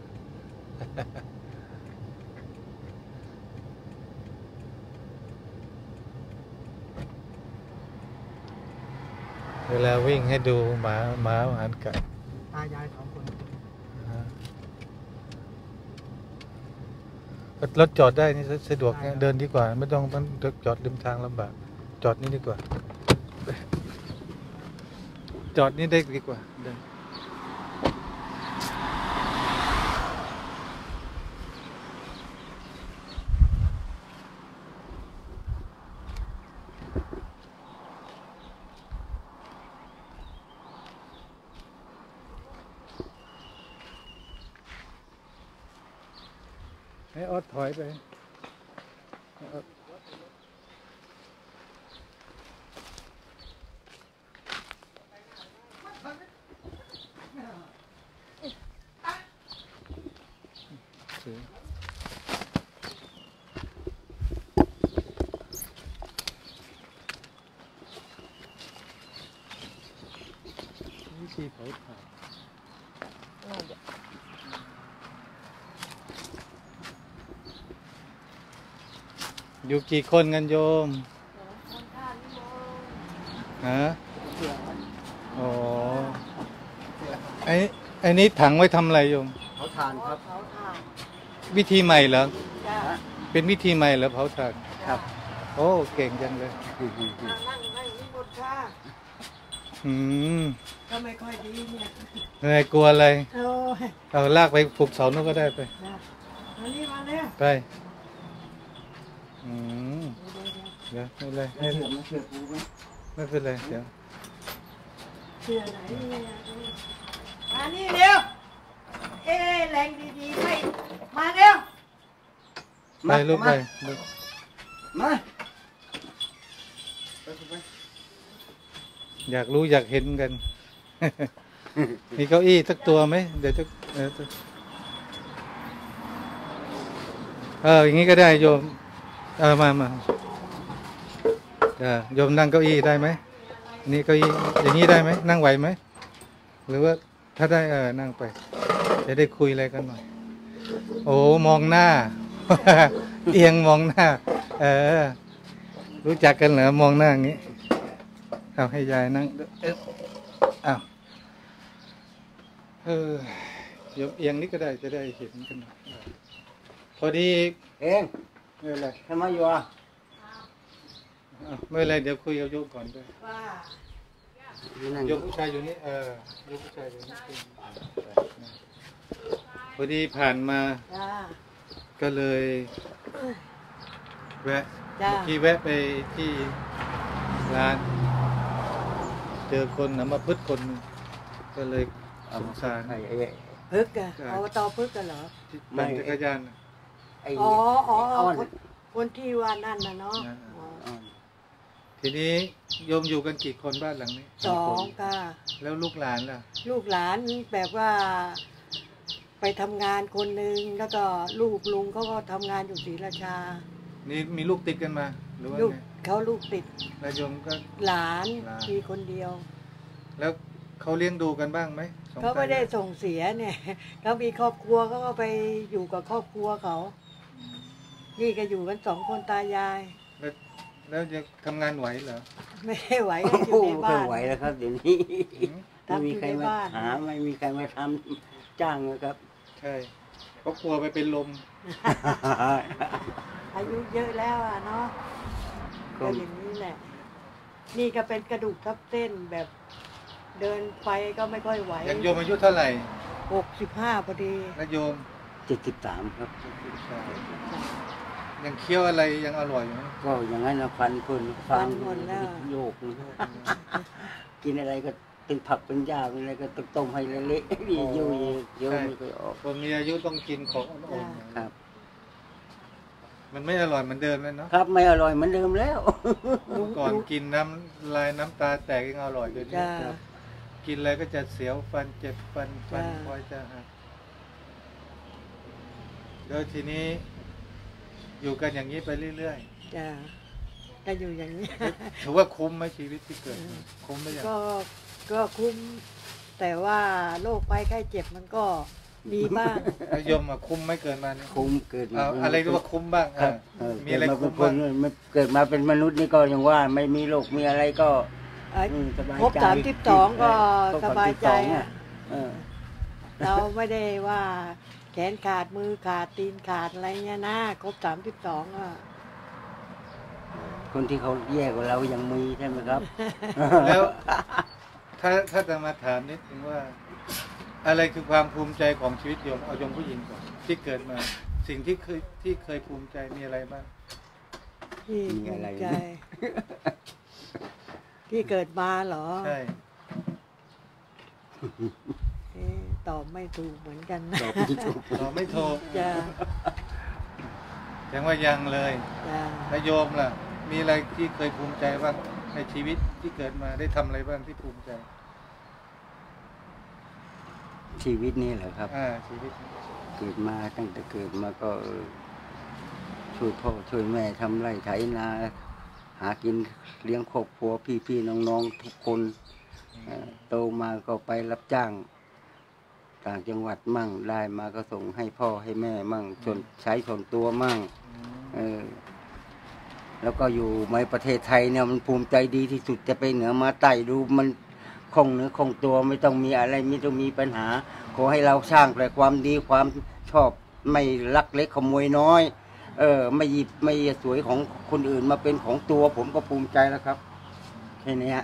เวลาวิ่งให้ดูหมาหมาหันกลับตายายสองคนรถจอดได้นี่สะดวกเดินดีกว่าไม่ต้องต้องจอดริมทางลำบากจอดนี่ดีกว่าจอดนี่ได้ดีกว่าเดินให้ออดถอยไปวิธีเผาถ่านอยู่กี่คนกันโยมฮะอ๋อไอ้ไอ้นี้ถังไว้ทำอะไรโยมเผาถ่านครับวิธีใหม่เหรอเป็นวิธีใหม่เหรอเผาถ่านครับโอ้เก่งจังเลยอืมก็ไม่ค่อยดีเนี่ยอะไรกลัวอะไรโอ้ยเอาลากไปผูกเสาโน่นก็ได้ไปมานี่มาเนี่ยไปอืมเดี๋ยวไม่เป็นไรไม่เป็นไรไม่เป็นไรเดี๋ยวเชื่อไหนเนี่ยมานี่เร็วเอ๊ะแรงดีๆไม่มาเร็วไปลูกไปลูกมาอยากรู้อยากเห็นกัน มีเก้าอี้สักตัวไหมเดี๋ยวจะเออเอออย่างนี้ก็ได้โยมเออมามาเออโยมนั่งเก้าอี้ได้ไหมนี่เก้าอี้อย่างนี้ได้ไหมนั่งไหวไหมหรือว่าถ้าได้เออนั่งไปจะได้คุยอะไรกันหน่อยโอ้มองหน้าเอียงมองหน้า เออ รู้จักกันเหรอมองหน้าอย่างนี้เอาให้ยายนั่งเอ๊ะอ้าวเออยกเอียงนี่ก็ได้จะได้เห็นกันหน่อยพอดีเองไม่เป็นไรทำไมอยู่อ่ะอ้าวไม่เป็นไรเดี๋ยวคุยเอายกก่อนด้วยว่านั่งยกผู้ชายอยู่นี่เออยกผู้ชายอยู่นี่พอดีผ่านมาจ้าก็เลยแวะจ้าเมื่อกี้แวะไปที่ร้าน เจอคนนะมาพึดคนหนึ่งก็เลยสงสารไอ้ไอ้พึกอะอบตพึกกันเหรอที่ปั่นจักรยานน่ะไอ้อ๋ออ๋ออ้อนคนคนที่ว่านั่นนะเนาะอ่าอ๋ออ้อนทีนี้โยมอยู่กันกี่คนบ้านหลังนี้สองค่ะแล้วลูกหลานล่ะลูกหลานแบบว่า ไปทำงานคนหนึ่งแล้วก็ลูกลุงเขาก็ทำงานอยู่ศรีราชานี่มีลูกติดกันมาหรือว่าลูกไงเขาลูกติดแล้วโยมก็หลานหลานมีคนเดียวแล้วเขาเลี้ยงดูกันบ้างไหมสองเขาไม่ได้ตายยส่งเสียเนี่ย เขามีครอบครัวเขาก็ไปอยู่กับครอบครัวเขา นี่ก็อยู่กันสองคนตายายแล้วแล้วจะทำงานไหวเหรอไม่ไหวโอ้อโหยู่ในไม่บ้านไหวแล้วครับเดี๋ยวนี้อืมไม่มีใครมาทำอยู่ในบ้านหาไม่มีใครมาทำจ้างเลยครับใช่เขากลัวไปเป็นลมอายุเยอะแล้วอ่ะเนาะก็ก็อย่างนี้แหละ นี่ก็เป็นกระดูกทับเส้นแบบเดินไปก็ไม่ค่อยไหวอย่างโยมอายุเท่าไหร่หกสิบห้าพอดีแล้วโยมเจ็ดสิบสามครับยังเคี้ยวอะไรยังอร่อยอยู่ไหมก็อย่างนั้นนะฟันคนฟันหมดแล้วโยก กินอะไรก็เป็นผักเป็นหญ้าเป็นอะไรก็ต้องต้มให้เละๆนี่อยู่เยอะไม่เคยออกคนมีอายุต้องกินของอ่อนๆครับมันไม่อร่อยเหมือนเดิมแล้วเนาะครับไม่อร่อยเหมือนเดิมแล้วเมื่อก่อนกินน้ำลายน้ำตาแตกยังอร่อยเลยจ้ากินอะไรก็จะเสียวฟันเจ็บฟันฟันจ้าคอยจะหักแล้วทีนี้ อยู่กันอย่างนี้ไปเรื่อยจ้าก็อยู่อย่างนี้ๆถือว่าคุ้มไหมชีวิตที่เกิดมาคุ้มไหมอย่างก็ก็คุ้ม แต่ว่าโรคภัยไข้เจ็บมันก็มีบ้างแล้วโยมอะคุ้มไหมเกิดมาเนี่ยคุ้มเกิดมาเอาอะไรเรียกว่าคุ้มบ้างครับอ่ะเออมีอะไรเกิดคุ้มาม เป็นคบ้างนไม่เกิดมาเป็นมนุษย์นี่ก็ยังว่าไม่มีโรคมีอะไรก็เอ้ยอืมสบายครบใจสามสิบสองก็ครบสบายใจสามสิบสองอ่ะเออเราไม่ได้ว่าแขนขาดมือขาดตีนขาดอะไรเงี้ยนะครบสามสิบสองอ่ะคนที่เขาแย่กว่าเรายังมีใช่ไหมครับแล้วถ้าถ้าจะมาถามนิดนึงว่า อะไรคือความภูมิใจของชีวิตโยมเอาโยมผู้หญิงก่อนที่เกิดมา สิ่งที่เคยที่เคยภูมิใจมีอะไรบ้างที่มีภูอะไรมิใจ ที่เกิดมาเหรอใช่เอ๊ะตอบไม่ถูกเหมือนกันนะตอบไม่ถูกตอบไม่ถูกจะแสดงว่ายังเลยจะแล้วโยมล่ะ มีอะไรที่เคยภูมิใจบ้างในชีวิตที่เกิดมาได้ทำอะไรบ้างที่ภูมิใจชีวิตนี่แหละครับอ่าชีวิตเกิดมาตั้งแต่เกิดมาก็เออช่วยพ่อช่วยแม่ทำไร่ไถนา หากินเลี้ยงครอบครัวพี่ๆน้องๆทุกคนเอ่อโตมาก็ไปรับจ้าง ต่างจังหวัดมั่งได้มาก็ส่งให้พ่อให้แม่มั่งส่วนใช้ส่วนตัวมั่งอืมเออแล้วก็อยู่ในประเทศไทยเนี่ยมันภูมิใจดีที่สุดจะไปเหนือมาใต้ดูมันคงเนื้อคงตัวไม่ต้องมีอะไรไม่ต้องมีปัญหา ขอให้เราสร้างแต่ความดีความชอบไม่ลักเล็กขโมยน้อย เออ ไม่หยิบไม่สวยของคนอื่นมาเป็นของตัว ผมก็ภูมิใจแล้วครับแค่เนี้ย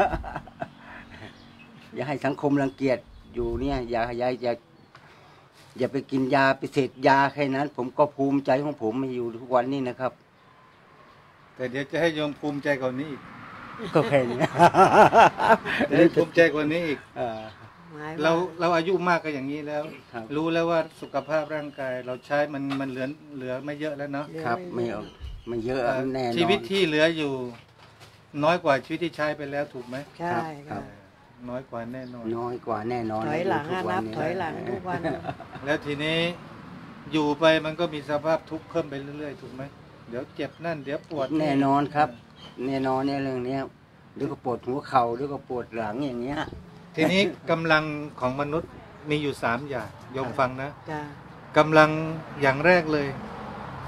อย่าให้สังคมรังเกียจอยู่เนี่ย อย่าอย่าอย่าอย่าไปกินยาไปเสพยาแค่นั้น ผมก็ภูมิใจของผมมาอยู่ทุกวันนี้นะครับแต่เดี๋ยวจะให้โยมภูมิใจกว่านี้อีกก็แค่นี้จะให้ภูมิใจกว่านี้อีกเออหมายเราว่าเราอายุมากก็อย่างนี้แล้วครับรู้แล้วว่าสุขภาพร่างกาย เราใช้มันมันเหลือเหลือไม่เยอะแล้วเนาะเหลือครับ ไม่เอาไม่เยอะเอ่อแน่นอนชีวิตที่เหลืออยู่ น้อยกว่าชีวิตที่ใช้ไปแล้วถูกไหมใช่ครัค่ะบน้อยกว่าแน่นอนน้อยกว่าแน่นอนถอยหลังทุอะกวันับนี้ถอยหลังทุกวันแล้วทีนี้อยู่ไปมันก็มีสภาพทุกข์เพิ่มไปเรื่อยๆถูกไหมเดี๋ยวเจ็บนั่นเดี๋ยวปวดแน่นอนครับ แน่นอนเนี่ยเรื่องเนี้ยเดี๋ยวก็ปวดหัวเข่าเดี๋ยวก็ปวดหลังอย่างเงี้ยทีนี้กำลังของมนุษย์มีอยู่สามอย่างโยมฟังนะจ้ะกำลังอย่างแรกเลย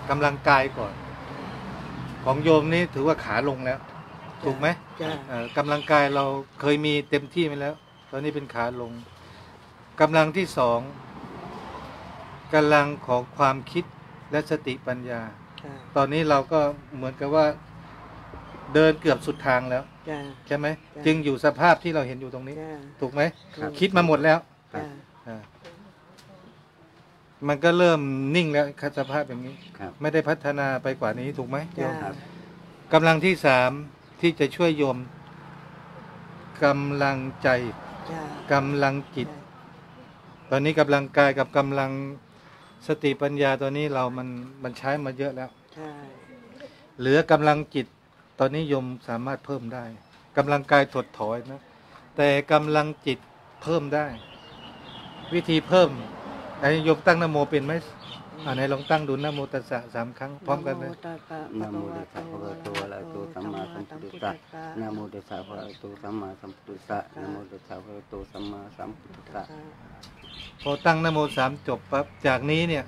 กำลังกายก่อน ของโยมนี่ถือว่าขาลงแล้ว ถูกไหมจ้ะเอ่อกำลังกายเราเคยมีเต็มที่ไปแล้ว ตอนนี้เป็นขาลงกำลังที่สองกำลังของความคิดและสติปัญญาจ้ะตอนนี้เราก็เหมือนกับว่าเดินเกือบสุดทางแล้วจ้ะใช่ไหมจ้ะจึงอยู่สภาพที่เราเห็นอยู่ตรงนี้จ้ะถูกไหมครับคิดมาหมดแล้วจ้ะอ่ามันก็เริ่มนิ่งแล้วสภาพอย่างนี้ครับไม่ได้พัฒนาไปกว่านี้ถูกไหมโยจ้ะมกำลังที่สามที่จะช่วยโยมกำลังใจจ้ะกำลังจิต ตอนนี้กำลังกายกับกำลังสติปัญญาตัวนี้เรามันมันใช้มาเยอะแล้วใช่เหลือกำลังจิต ตอนนี้โยมสามารถเพิ่มได้กำลังกายถดถอยนะ แต่กำลังจิตเพิ่มได้ วิธีเพิ่มไอ้โยมตั้งนะโมเป็นไหมอ่าไหนลองตั้งดูนะโมตัสสะสามครั้งพร้อมกันเลยนะโมตัสสะภะคะวะโตอะระหะโตสัมมาสัมพุทธัสสะนะโมตัสสะภะคะวะโตสัมมาสัมพุทธัสสะนะโมตัสสะภะคะวะโตสัมมาสัมพุทธัสสะพอตั้งนะโมสามจบปั๊บจากนี้เนี่ย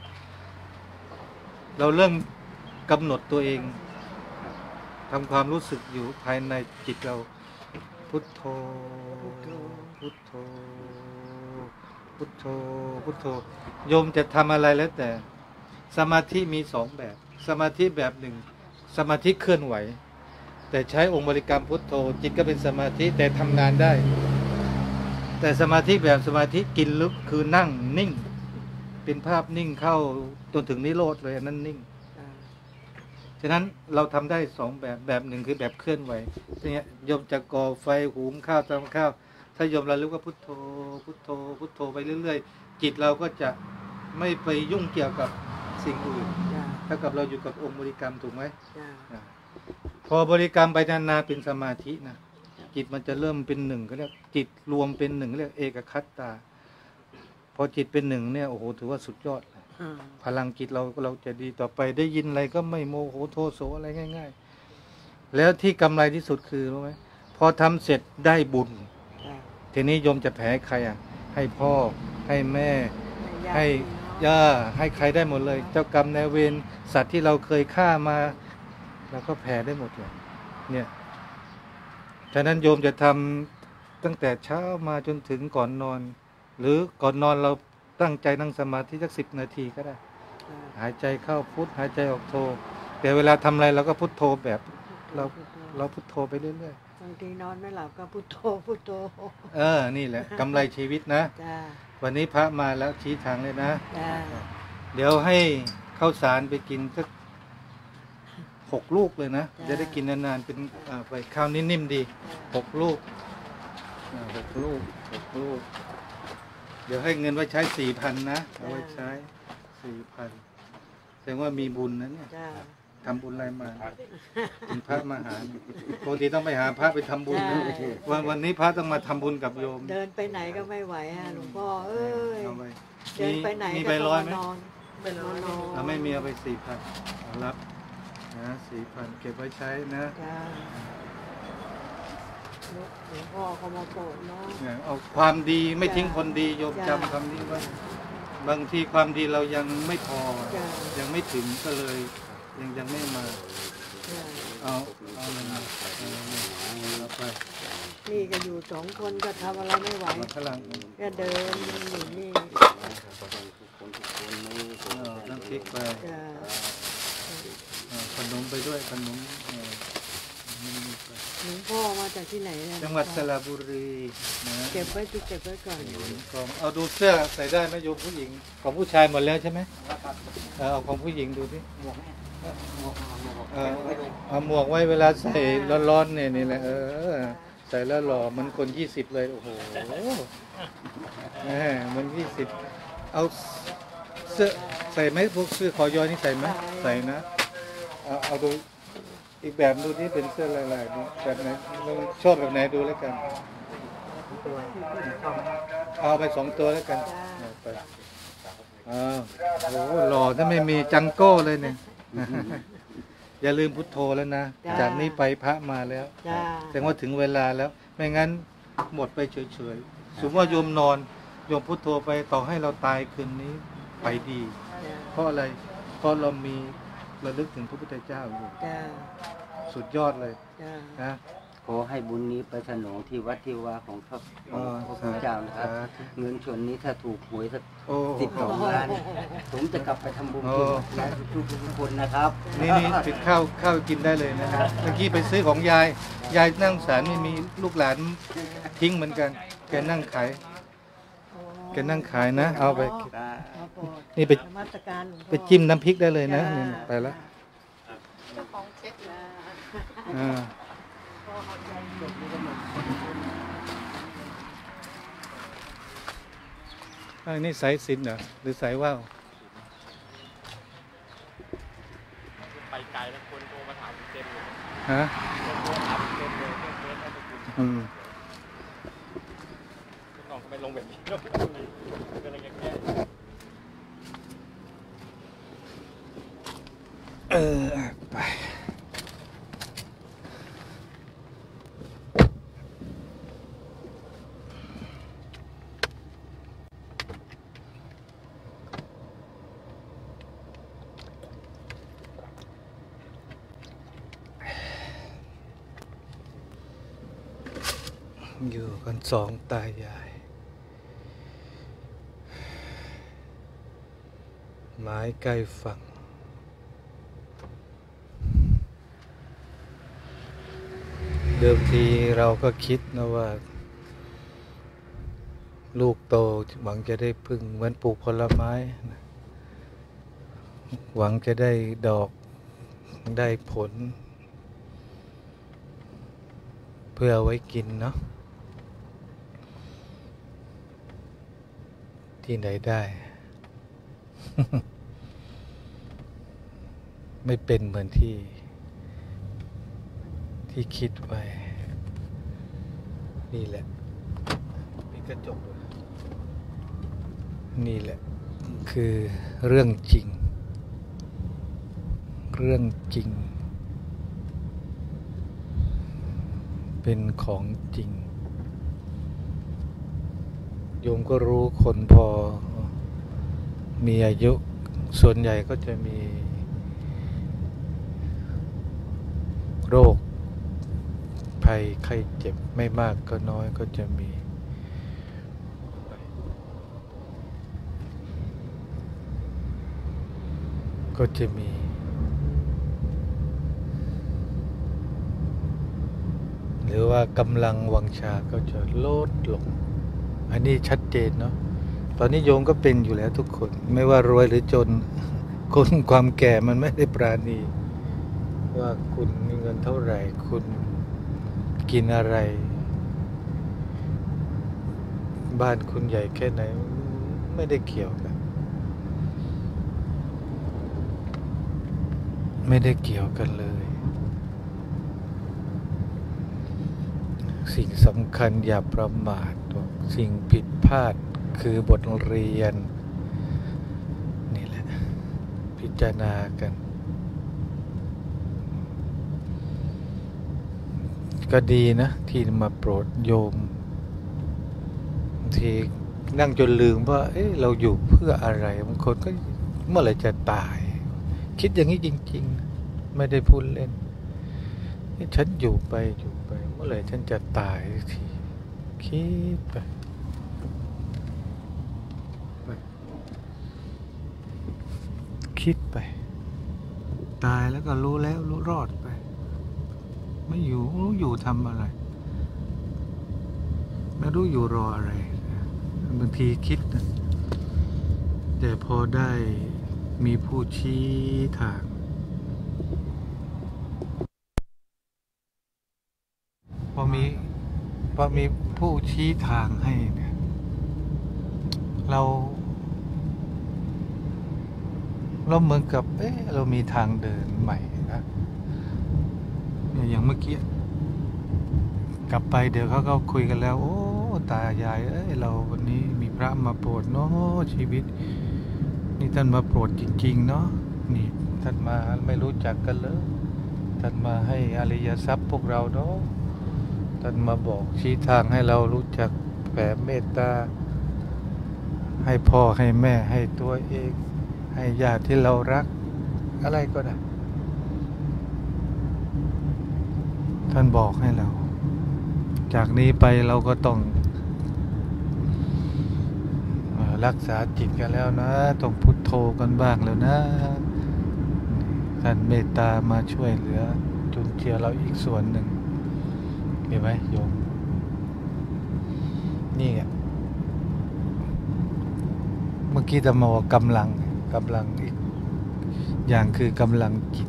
เราเริ่มกำหนดตัวเองทำความรู้สึกอยู่ภายในจิตเรา พุทโธ พุทโธ พุทโธ พุทโธ โยมจะทำอะไรแล้วแต่ สมาธิมีสองแบบ สมาธิแบบหนึ่ง สมาธิเคลื่อนไหว แต่ใช้องค์บริกรรมพุทโธ จิตก็เป็นสมาธิแต่ทำงานได้ แต่สมาธิแบบสมาธิกินลึกคือนั่งนิ่ง เป็นภาพนิ่งเข้าจนถึงนิโรธเลยอันนั้นนิ่ง ฉะนั้นเราทำได้สองแบบแบบหนึ่งคือแบบเคลื่อนไหวเนี่ยโยมจะก่อไฟหุงข้าวทำข้าว ถ้าโยมเรารู้ว่าพุทโธ พุทโธ พุทโธไปเรื่อยๆ จิตเราก็จะไม่ไปยุ่งเกี่ยวกับสิ่งอื่นจ้ะถ้ากับเราอยู่กับองค์บริกรรมถูกไหมจ้ะอ่าพอบริกรรมไปนานๆเป็นสมาธินะจิตมันจะเริ่มเป็นหนึ่งเขาเรียกจิตรวมเป็นหนึ่งเรียกเอกคัตตา พอจิตเป็นหนึ่งเนี่ยโอ้โหถือว่าสุดยอดเลยอ่าพลังจิตเราเราจะดีต่อไปได้ยินอะไรก็ไม่โมโหโทโสอะไรง่าย ๆ แล้วที่กำไรที่สุดคือรู้ไหมพอทำเสร็จได้บุญจ้ะทีนี้โยมจะแผ่ให้ใครอ่ะ ให้พ่อให้แม่ ให้ญาติย่าให้ใครได้หมดเลย เจ้ากรรมนายเวรสัตว์ที่เราเคยฆ่ามาเราก็แผ่ได้หมดเลยเนี่ยฉะนั้นโยมจะทำตั้งแต่เช้ามาจนถึงก่อนนอน หรือก่อนนอนเราตั้งใจนั่งสมาธิสักสิบนาทีก็ได้จ้ะหายใจเข้าพุทหายใจออกโท แต่เวลาทำอะไรเราก็พุทโธแบบ เราเราพุทโธไปเรื่อยบางทีนอนไม่หลับก็พุทโธพุทโธๆเออนี่แหละกำไรชีวิตนะจ้ะวันนี้พระมาแล้วชี้ทางเลยนะจ้ะเดี๋ยวให้ข้าวสารไปกินสักหกลูกเลยนะ จะได้กินนานๆเป็นอ่าไปข้าวนิ่มๆดีหกลูกอ่าหกลูกหกลูก เดี๋ยวให้เงินไว้ใช้สี่พันนะเอาไว้ใช้สี่พันแสดงว่ามีบุญนะเนี่ยจ้ะทำบุญอะไรมาเป็นพระมาหาปกติต้องไปหาพระไปทำบุญนะวันวันนี้พระต้องมาทำบุญกับโยมเดินไปไหนก็ไม่ไหวฮะหลวงพ่อเอ้ยเอาไปเดินไปไหนมีก็ใบต้ร้ออยงไหมมานอนไปนอนนอนเราไม่มีเอาไปสี่พันรับนะสี่พันเก็บไว้ใช้นะจ้ะหลวงพ่อเขามาโปรดเนาะเนี่ยเอาความดีไม่ทิ้งคนดีโยมจ้ะจำคำนี้ไว้บางทีความดีเรายังไม่พอจ้ะยังไม่ถึงก็เลย ยังยังไม่มาจ้ะเอาเอาเลยนะเอาเลยเอาไปนี่ก็อยู่สองคนก็ทำอะไรไม่ไหวมาข้างหลังก็เดินอยู่นี่เอาน้ำพริกไปจ้ะเอาขนมไปด้วยขนมเออนี่ไปหลวงพ่อมาจากที่ไหนเนี่ยจังหวัดสระบุรีนะเก็บไว้ที่เก็บไว้ก่อนของเอาดูเสื้อใส่ได้ไหมโยมผู้หญิงของผู้ชายหมดแล้วใช่ไหมเออเอาของผู้หญิงดูสิเออเอาหมวกไว้เวลาใส่ร้อนๆเนี่ยนี่แหละเออใส่แล้วหล่อเหมันคนยี่สิบเลยโอ้โหแหมเหมันยี่สิบเอาเสื้อใส่ไหมพวกเสื้อคอยอนี่ใส่ไหมใส่นะเอาเอาดูอีกแบบดูที่เป็นเสื้อลายๆดูแบบไหนเราชอบแบบไหนดูแล้วกัน เอาไปสองตัวแล้วกันเอาไปอ้าวโอ้โหหล่อถ้าไม่มีจังโก้เลยเนี่ย อย่าลืมพุทโธแล้วนะ จากนี้ไปพระมาแล้วจ้าแสดงว่าถึงเวลาแล้ว ไม่งั้นหมดไปเฉยๆสมมติว่าโยมนอนโยมพุทโธไปต่อให้เราตายคืนนี้ไปดีจ้าเพราะอะไรราะเรามีระลึกถึงพระพุทธเจ้าอยู่จ้าสุดยอดเลยจ้านะขอให้บุญนี้ไปสนองที่วัดที่วาของพระของพระพุทธเจ้านะครับสาธุเงินส่วนนี้ถ้าถูกหวยสักโอ้สิบสองล้านผมจะกลับไปทำบุญโอ้ที่วัดทุกทุกคนนะครับนี่นี่ติดข้าวข้าวกินได้เลยนะฮะเมื่อกี้ไปซื้อของยาย ยายนั่งสารไม่มีลูกหลานทิ้งเหมือนกัน แกนั่งขาย แกนั่งขายนะ เอาไปมาโปรดนี่ไปนมัสการหลวงพ่อไปจิ้มน้ำพริกได้เลยนะนี่ไปแล้วเจ้าของเช็ดนะอ่าอันนี้สายสิญจน์เหรอหรือสายว่าวไปไกลแล้วคนโทรมาถามเต็มเลยฮะคนโทรถามเต็มเลยเรื่องเฟซให้ไปคุณอืมคุณน้องทำไมลงแบบนี้ก็เลยแก้เออไปอยู่กันสองตายาย ไม้ใกล้ฝั่ง เดิมทีเราก็คิดนะว่า ลูกโตหวังจะได้พึ่งเหมือนปลูกผลไม้นะหวังจะได้ดอกได้ผล เพื่อเอาไว้กินเนาะ ที่ไหนได้ ไม่เป็นเหมือนที่ ที่คิดไว้ นี่แหละ มีกระจกด้วยนี่แหละ คือเรื่องจริง เรื่องจริง เป็นของจริง โยมก็รู้คนพอมีอายุส่วนใหญ่ก็จะมีโรคภัยไข้เจ็บไม่มากก็น้อยก็จะมี ก็จะมี หรือว่ากำลังวังชาก็จะลดลง อันนี้ชัดเจนเนาะ ตอนนี้โยมก็เป็นอยู่แล้วทุกคน ไม่ว่ารวยหรือจน คนความแก่มันไม่ได้ปราณี ว่าคุณมีเงินเท่าไหร่ คุณกินอะไร บ้านคุณใหญ่แค่ไหน ไม่ได้เกี่ยวกัน ไม่ได้เกี่ยวกันเลย สิ่งสำคัญอย่าประมาท สิ่งผิดพลาดคือบทเรียน นี่แหละ พิจารณากัน ก็ดีนะ ที่มาโปรดโยมบางทีนั่งจนลืมว่า เอ๊ะเราอยู่เพื่ออะไรบางคนก็เมื่อไหร่จะตาย คิดอย่างนี้จริงๆ ไม่ได้พูดเล่น ฉันอยู่ไปอยู่ไป เมื่อไหร่ฉันจะตายสักที คิดไปไป คิดไป ตายแล้วก็รู้แล้วรู้รอดไป ไม่อยู่รู้อยู่ทำอะไร ไม่รู้อยู่รออะไร บางทีคิดนะแต่พอได้มีผู้ชี้ทาง พอมีพอมีผู้ชี้ทางให้เนี่ย เรา เราเหมือนกับ เอ๊ะเรามีทางเดินใหม่นะเนี่ยอย่างเมื่อกี้กลับไปเดี๋ยวเขาก็คุยกันแล้ว โอ้ตายายเอ้ยเราวันนี้มีพระมาโปรดเนาะชีวิต นี่ท่านมาโปรดจริงๆเนาะนี่ท่านมาไม่รู้จักกันเลยท่านมาให้อริยทรัพย์พวกเราเนาะท่านมาบอกชี้ทางให้เรารู้จักแผ่เมตตา ให้พ่อให้แม่ให้ตัวเอง ให้ญาติที่เรารักอะไรก็ได้ท่านบอกให้เราจากนี้ไปเราก็ต้องเอ่อรักษาจิตกันแล้วนะต้องพุทโธกันบ้างแล้วนะท่านเมตตามาช่วยเหลือจุนเจือเราอีกส่วนหนึ่งเห็นไหมโยมนี่ไงเมื่อกี้จะมาว่ากำลังกำลังอีกอย่างคือกำลังจิต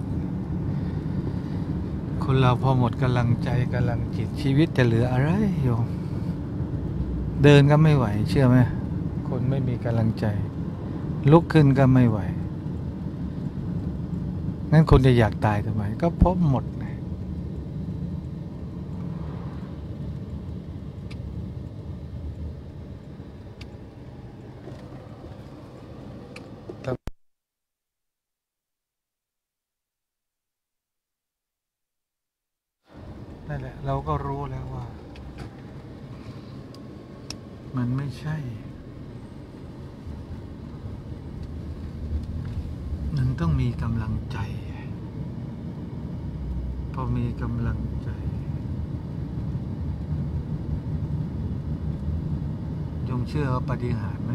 คนเราพอหมดกำลังใจกำลังจิตชีวิตจะเหลืออะไรโยมเดินก็ไม่ไหวเชื่อไหมคนไม่มีกำลังใจลุกขึ้นก็ไม่ไหวงั้นคนจะอยากตายทำไมก็เพราะหมดนั่นแหละเราก็รู้แล้วว่ามันไม่ใช่มันต้องมีกำลังใจพอมีกำลังใจยงเชื่อว่าปาฏิหาริย์ไหม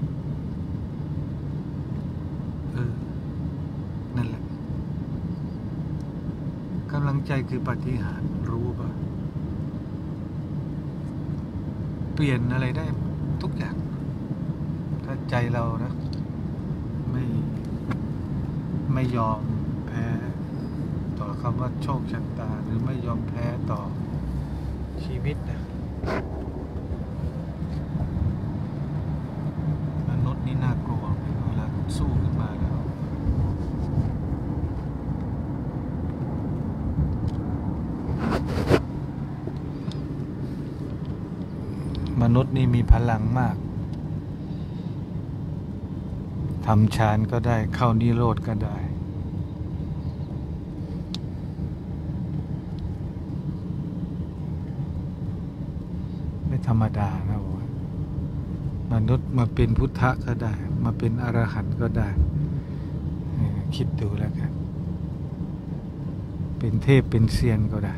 เออนั่นแหละกำลังใจคือปาฏิหาริย์รู้ป่ะเปลี่ยนอะไรได้ทุกอย่างถ้าใจเรานะไม่ไม่ยอมแพ้ต่อคำว่าโชคชะตาหรือไม่ยอมแพ้ต่อชีวิตนะมนุษย์นี่น่ากลัวเวลาสู้ขึ้นมาแล้วมนุษย์นี่มีพลังมากทำฌานก็ได้เข้านิโรธก็ได้ไม่ธรรมดานะวะมนุษย์มาเป็นพุทธะก็ได้มาเป็นอรหันต์ก็ได้คิดดูแล้วกันเป็นเทพเป็นเซียนก็ได้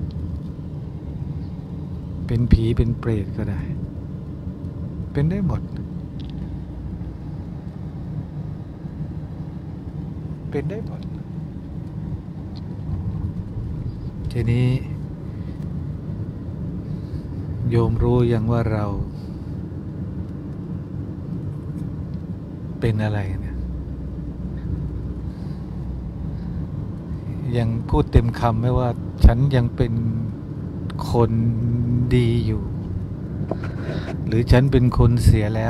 เป็นผีเป็นเปรตก็ได้เป็นได้หมดเป็นได้หมดทีนี้โยมรู้อย่างว่าเราเป็นอะไรเนี่ยยังพูดเต็มคำไหมว่าฉันยังเป็นคนดีอยู่ หรือฉันเป็นคนเสียแล้ว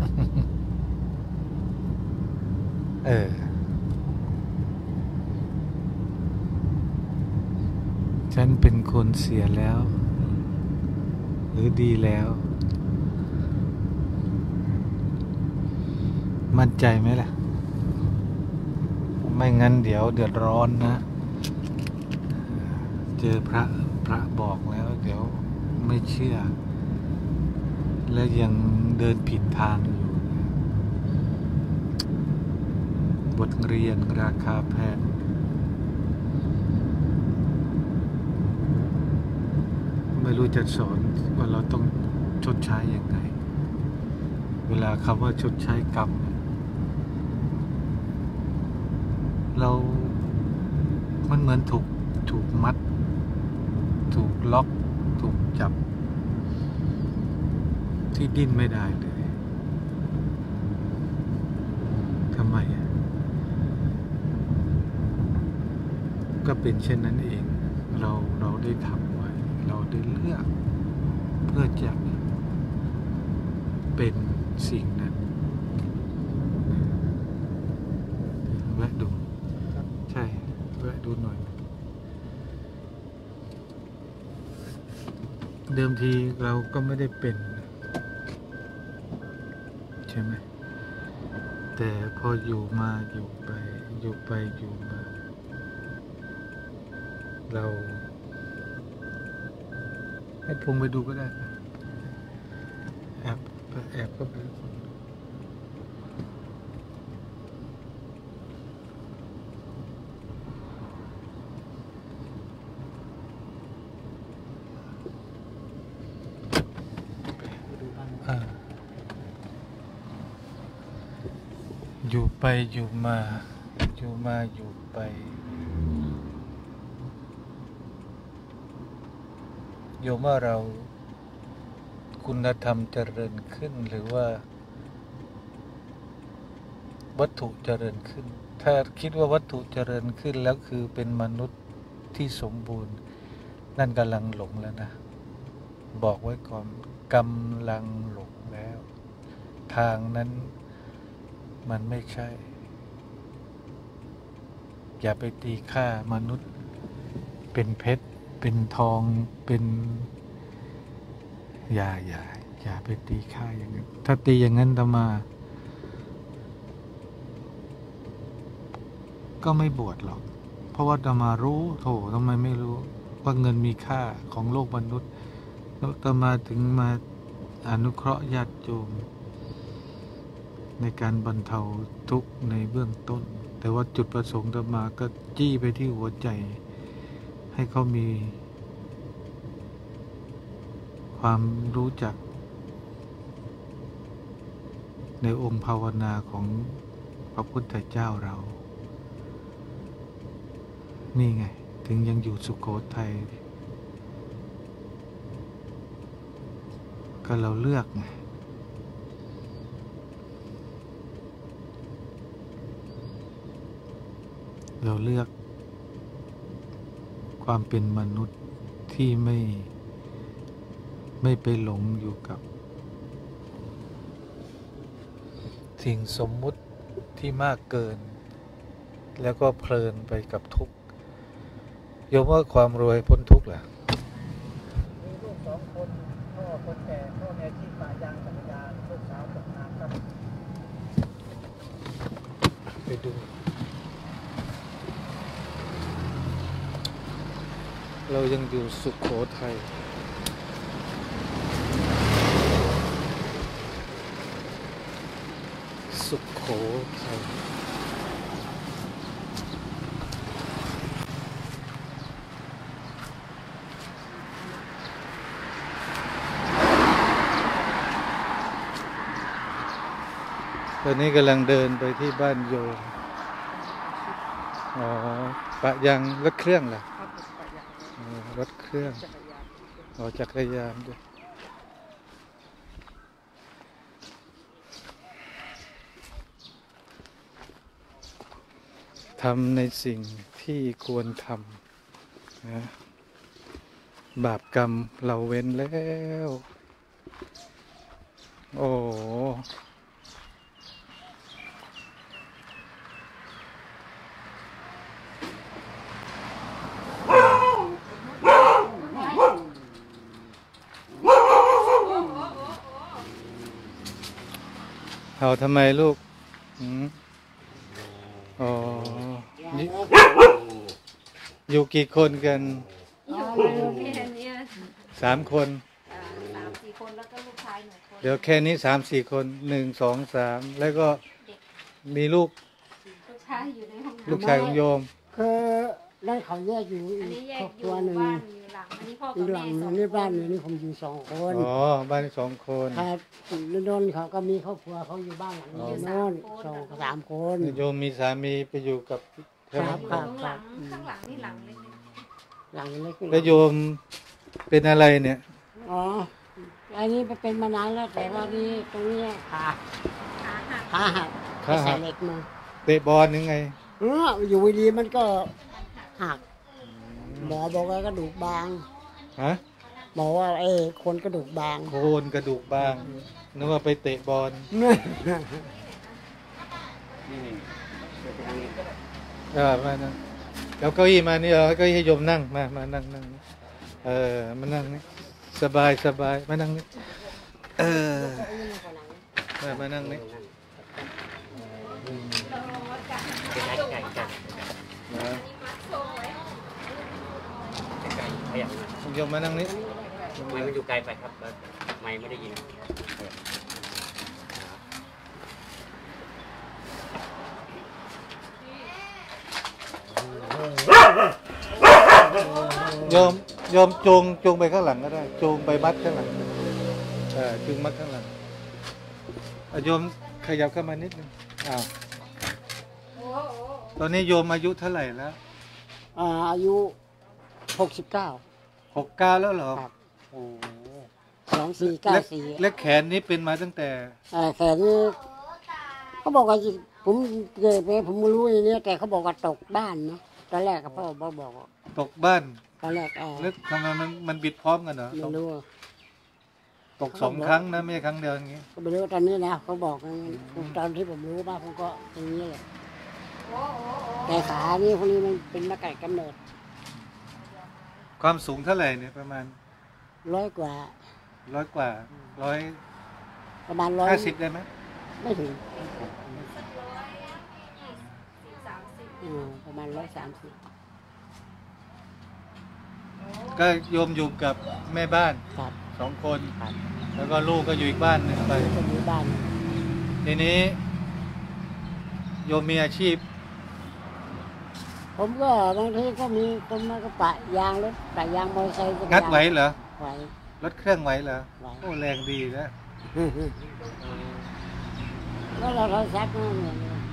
เออฉันเป็นคนเสียแล้วหรือดีแล้วมั่นใจไหมล่ะไม่งั้นเดี๋ยวเดือดร้อนนะเจอพระพระบอกแล้วเดี๋ยวไม่เชื่อและยังเดินผิดทางอยู่บทเรียนราคาแพงไม่รู้จะสอนว่าเราต้องชดใช้ยังไงเวลาคำว่าชดใช้กรรมเรามันเหมือนถูกถูกมัดถูกล็อกถูกจับที่ดิ้นไม่ได้เลยทำไมก็เป็นเช่นนั้นเองเราเราได้ทำไว้เราได้เลือกเพื่อจะเป็นสิ่งนั้นแวะดูใช่แวะดูหน่อยเดิมทีเราก็ไม่ได้เป็นใช่ไหมแต่พออยู่มาอยู่ไปอยู่ไปอยู่มาเราให้พงไปดูก็ได้แอบแอบก็ไปอ่าอยู่ไปอยู่มาอยู่มาอยู่ไปโยมว่าเราคุณธรรมเจริญขึ้นหรือว่าวัตถุเจริญขึ้นถ้าคิดว่าวัตถุเจริญขึ้นแล้วคือเป็นมนุษย์ที่สมบูรณ์นั่นกำลังหลงแล้วนะบอกไว้ก่อนกำลังหลงแล้วทางนั้นมันไม่ใช่อย่าไปตีค่ามนุษย์เป็นเพชรเป็นทองเป็นอย่าอย่าอย่าไปตีค่าอย่างนั้นถ้าตีอย่างนั้นตมาก็ไม่บวชหรอกเพราะว่าตมารู้โถทำไมไม่รู้ว่าเงินมีค่าของโลกมนุษย์แล้วตมาถึงมาอนุเคราะห์ญาติโยมในการบรรเทาทุกข์ในเบื้องต้นแต่ว่าจุดประสงค์ตมาก็จี้ไปที่หัวใจให้เขามีความรู้จักในองค์ภาวนาของพระพุทธเจ้าเรานี่ไงถึงยังอยู่สุโขทัยก็เราเลือกไงเราเลือกความเป็นมนุษย์ที่ไม่ไม่ไปหลงอยู่กับสิ่งสมมุติที่มากเกินแล้วก็เพลินไปกับทุกข์โยมว่าความรวยพ้นทุกข์เหรอมีลูกสองคนพ่อคนแก่พ่อแม่ที่ป่ายางจักรยานลูกสาวตกน้ำครับไปดูเรายังอยู่สุโขทัยสุโขทัยตอนนี้กำลังเดินไปที่บ้านโยมอ๋อปะยังรถเครื่องล่ะรถเครื่องอ๋อจักรยานด้วยทำในสิ่งที่ควรทำนะบาปกรรมเราเว้นแล้วโอ้เอาทำไมลูกอืมอ๋ออยู่อยู่กี่คนกันสามคนสามสี่คนแล้วก็ลูกชายหนึ่งคนเดี๋ยวแค่นี้สามสี่คนหนึ่งสองสามแล้วก็มีลูกลูกชายอยู่ในห้องน้ำลูกชายของโยมคือได้เขาแยกอยู่อีอันนี้กแยครกอบอครัวหนึ่งยู่บ้านอยู่หลังอันนี้พ่ออีกับกหลัแม่งสองนี่คบ้านนอยู่นี่ผมอยู่สองคนอ๋อบ้านสองคนครับโดนเขาก็มีครอบครัวเขาอยู่บ้านหลังนี้โน่นสองสามคนโยมมีสามีไปอยู่กับครับอยู่ข้างหลังข้างหลังนี่หลังเล็กหลังเล็กแล้วโยมเป็นอะไรเนี่ยอ๋ออันนี้เป็นมานานแล้วแต่ว่านี่ตรงนี้ขาขาหักขาหักขาหักใส่เหล็กมาเตะบอลยังไงเอออยู่ดีๆมันก็หักหมอบอกว่ากระดูกบางฮะบอกว่าเอ้คนกระดูกบางโคนกระดูกบางนึกว่าไปเตะบอลเออมานั่งแล้วเก้าอี้มานี่เหรอเก้าอี้ให้โยมนั่งมามานั่งนั่งเออมานั่งนี่สบายสบายมานั่งนี่เออมามานั่งนี่โยมมานั่งนี่ไม้มันอยู่ไกลไปครับไม้ไม่ได้ยินโยมโยมจูงจูงไปข้างหลังก็ได้จูงไปมัดข้างหลังเออจุงมัดข้างหลังอ่ะโยมขยับเข้ามานิดนึงอ้าวตอนนี้โยมอายุเท่าไหร่แล้วอ่าอายุหกสิบเก้าหกเก้าแล้วเหรอครับโอ้สองสี่เก้าและสี่และแขนนี้เป็นมาตั้งแต่อ่าแขนนี้เขาบอกว่าผมเกิดไปผมไม่รู้อย่างเนี้ยแต่เขาบอกว่าตกบ้านนะตอนแรกกับพ่อบอกบอกว่าตกบ้านตอนแรกอ่าแล้วทำไมมันมันบิดพร้อมกันเหรอไม่รู้ตกสองครั้งนะไม่ใช่ครั้งเดียวอย่างงี้ก็ไม่รู้ตอนนี้นะเขาบอกอย่างนั้นตอนที่ผมรู้มาผมก็อย่างนี้เลยแต่ขานี่พวกนี้มันเป็นมาไก่กำเนิดความสูงเท่าไหร่เนี่ยประมาณร้อยกว่าร้อยกว่าร้อยประมาณร้อยห้าสิบได้ไหมไม่ถึงอืมประมาณร้อยสามสิบก็โยมอยู่กับแม่บ้านครับสองคนครับแล้วก็ลูกก็อยู่อีกบ้านหนึ่งไปคนอยู่บ้านทีนี้โยมมีอาชีพผมก็บางทีก็มีคนมาก็ปะยางรถปะยางมอเตอร์ไซค์งัดไหวเหรอไหวรถเครื่องไหวเหรอไหวโอ้แรงดีนะแล้วเราเราซักนั่นเนี่ย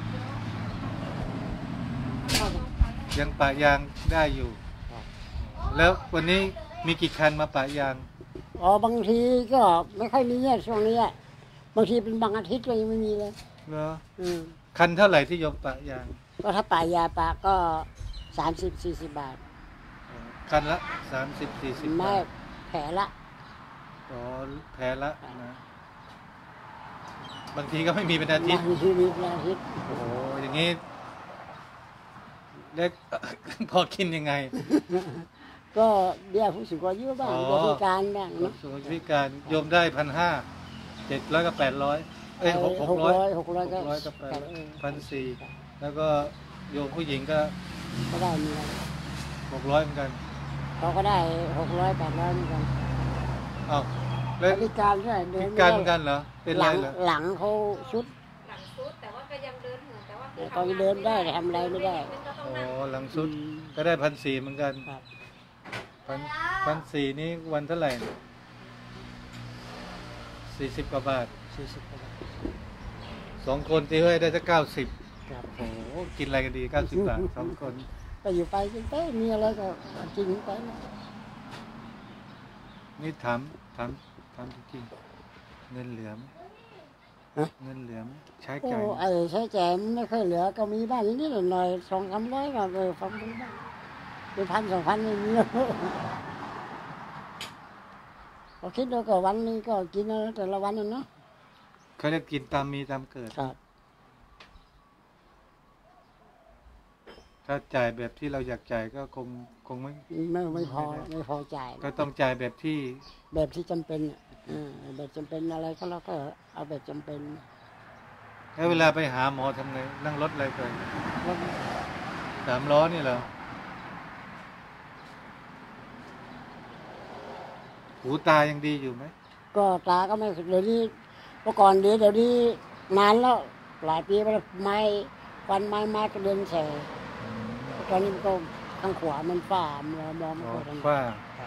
ยังปะยางได้อยู่ แล้ววันนี้มีกี่คันมาปะยางอ๋อบางทีก็ไม่ค่อยมีเนี่ยช่วงนี้อะบางทีเป็นบางอาทิตย์ก็ยังไม่มีเลยเหรออืมคันเท่าไหร่ที่โยมปะยางก็ถ้าปะยาปะก็สามสิบสี่สิบบาทคันละสามสิบสี่สิบไม่บาทแผลละอ๋อแพ้ละนะบางทีก็ไม่มีเป็นอาทิตย์บางทีมีเป็นอาทิตย์โอ้โหอย่างนี้เล็ก พอกินยังไงก็เบี้ยผู้สูงอายุบ้างอ๋อเบี้ยพิการบ้างเนาะส่วนพิการโยมได้พันห้าเจ็ดร้อยกับแปดร้อยเอ้ยหกหหกกร้อยร้อยหกร้อยก็หกร้อยกับแปดแปดเออพันสี่แล้วก็โยมผู้หญิงก็ก็ได้มีหกร้อยเหมือนกันเขาก็ได้หกร้อยแปดร้อยเหมือนกันอ้าวแล้วพิการด้วยเดิพินการเหไม่มือนได้กันเหรอเป็นหไรลังเหรอหลังเขาชุดหลังซุดแต่ว่าก็ยังเดินอยู่แต่ว่าคือเขาเดินได้แต่ทำอะไรไม่ได้อ๋อหลังสุดก็ได้พันสี่เหมือนกันครับพันพันสี่นี้วันเท่าไหร่สี่สิบกว่าบาทสี่สิบกว่าบาทสองคนตีให้ได้สักเก้าสิบครับโอ้โหกินอะไรกันดีเก้าสิบบาทสองคนก็อยู่ไปกินไปมีอะไรก็กินไปนะนี่ถามถามถามจริงๆเงินเหลือไหมเงินเหลือไหมใช้โอ้จ่ายไหมไอ้ใช้จ่ายมันไม่ค่อยเหลือก็มีบ้างนิดๆหน่อยๆสองสามร้อยก็เออฟังดูบ้างเป็นพันสองพันไม่มีหรอกก็คิดดูก็วันนึงก็กินเอาแต่ละวันน่ะเนาะเขาเรียกกินตามมีตามเกิดครับถ้าจ่ายแบบที่เราอยากจ่ายก็คงคงไม่ไม่ไม่พอไม่พอจ่ายก็ต้องจ่ายแบบที่แบบที่จำเป็นอ่ะเออแบบจำเป็นอะไรก็เราก็เอาแบบจำเป็นแล้วเวลาไปหาหมอทำไงนั่งรถอะไรไปแล้วสามล้อนี่เหรอหูตายังดีอยู่ไหมก็ตาก็ไม่เดี๋ยวนี้เมื่อก่อนเดี๋ยวเดี๋ยวนี้นานแล้วหลายปีไปแล้วไม้ควันไม้ไม้กระเด็นใส่ตอนนี้มันก็ข้างขวามันฝ้ามันมองไม่อ๋อค่อยทันว่า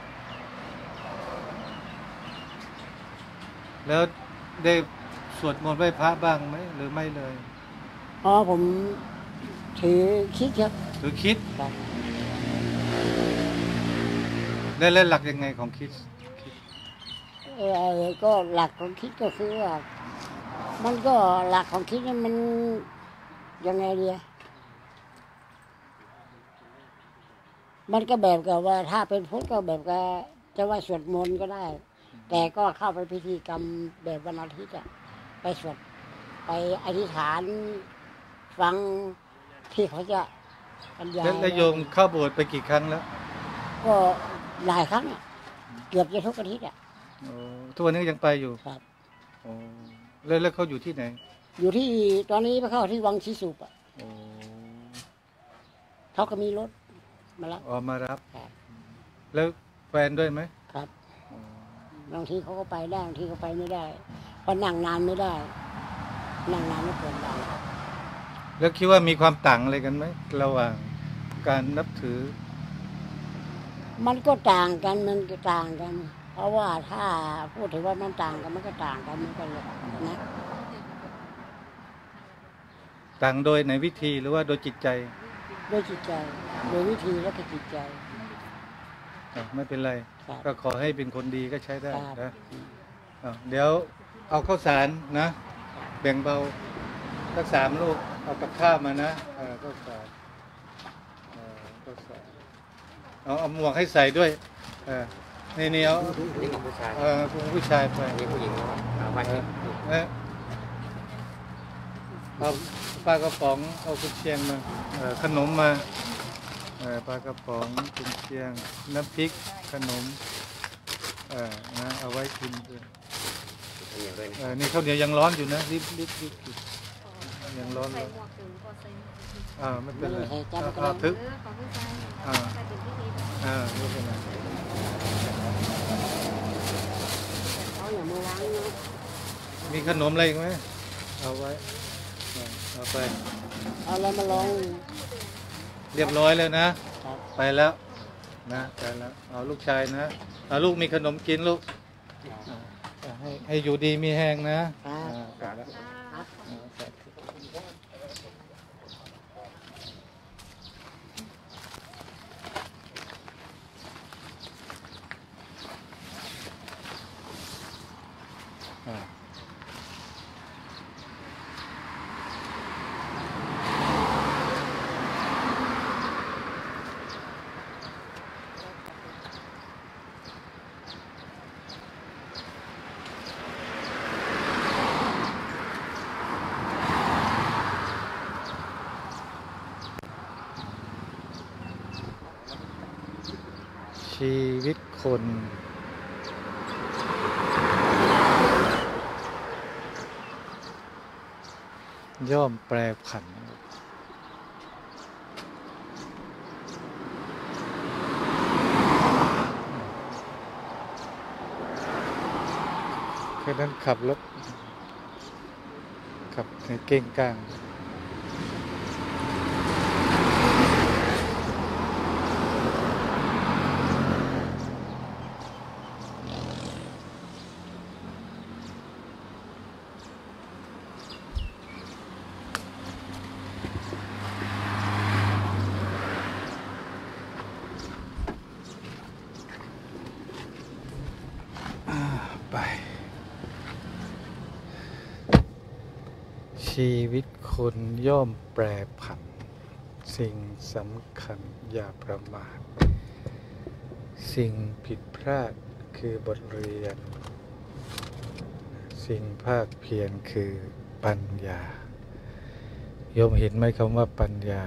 แล้วได้สวดมนต์ไหว้พระบ้างไหมหรือไม่เลยอ๋อผมถือคิดครับหรือคิดครับได้เล่นหลักยังไงของคิดเออก็หลักของคิดก็คือว่ามันก็หลักของคิดเนี่ยมันยังไงดีอะมันก็แบบกับว่าถ้าเป็นพุทธก็แบบกับจะว่าสวดมนต์ก็ได้ แต่ก็เข้าไปพิธีกรรมแบบวันอาทิตย์อะไปสวดไปอธิษฐานฟังที่เขาจะบรรยายแล้วแล้วโยมเข้าโบสถ์ไปกี่ครั้งแล้วก็หลายครั้งอะเกือบจะทุกอาทิตย์อะโอ้ทุกวันนี้ยังไปอยู่ครับโอ้แล้วแล้วเขาอยู่ที่ไหนอยู่ที่ตอนนี้ไปเข้าที่วังชีสุปอะโอ้เขาก็มีรถมารับออกมารับครับแล้วแฟนด้วยไหมครับโอ้บางทีเขาก็ไปได้บางทีเขาไปไม่ได้เพราะนั่งนานไม่ได้ นั่งนานไม่เกินได้แล้วคิดว่ามีความต่างอะไรกันไหมระหว่างการนับถือมันก็ต่างกันมันก็ต่างกันอเพราะว่าถ้าพูดถึงว่ามันต่างกันมันก็ต่างกันมันก็เลยนะต่างโดยในวิธีหรือว่าโดยจิตใจด้วยจิตใจโดยวิธีและก็จิตใจอ่ะไม่เป็นไรครับก็ขอให้เป็นคนดีก็ใช้ได้ครับนะอ่ะเดี๋ยวเอาข้าวสารนะ แบ่งเบาสักสามลูกเอากับข้าวมานะเออข้าวสารเออข้าวสารเอาเอาหมวกให้ใส่ด้วยเออนี่นี่เอานี่ของผู้ชายเออคุณผู้ชายไปนี่ผู้หญิงเอาไว้ให้เออเอาปลากระป๋องเอากุนเชียงมาเออขนมมาเออปลากระป๋องกุนเชียงน้ำพริกขนมเออนะเอาไว้กินด้วยเหนียวด้วยนะเออนี่ข้าวเหนียวยังร้อนอยู่นะรีบรีบรีบกินยังร้อนใส่เลยหมวกถึงก็ใส่หมวกถึงอ่าไม่เป็นไรไม่ให้จำเอาก็ได้เอาทึกเออของผู้ชายอ่าไปถึงพิธีอ่าไม่เป็นไรเอาอย่างมือล้างนะมีขนมอะไรอีกไหมเอาไว้เอาเอาไปเอาอะไรมาลองเรียบร้อยแล้วนะครับไปแล้วนะไปแล้วเอาลูกชายนะเอาลูกมีขนมกินลูกอ่าให้ให้อยู่ดีมีแห้งนะอ่าไปแล้วอ่าสาธุอ่าชีวิตคน ย่อมแปรผัน แค่นั้นขับรถขับในเก้งก้าง ไป ชีวิตคนย่อมแปรผัน สิ่งสำคัญอย่าประมาท สิ่งผิดพลาดคือบทเรียน สิ่งภาคเพียรคือปัญญาโยมเห็นไหมคำว่าปัญญา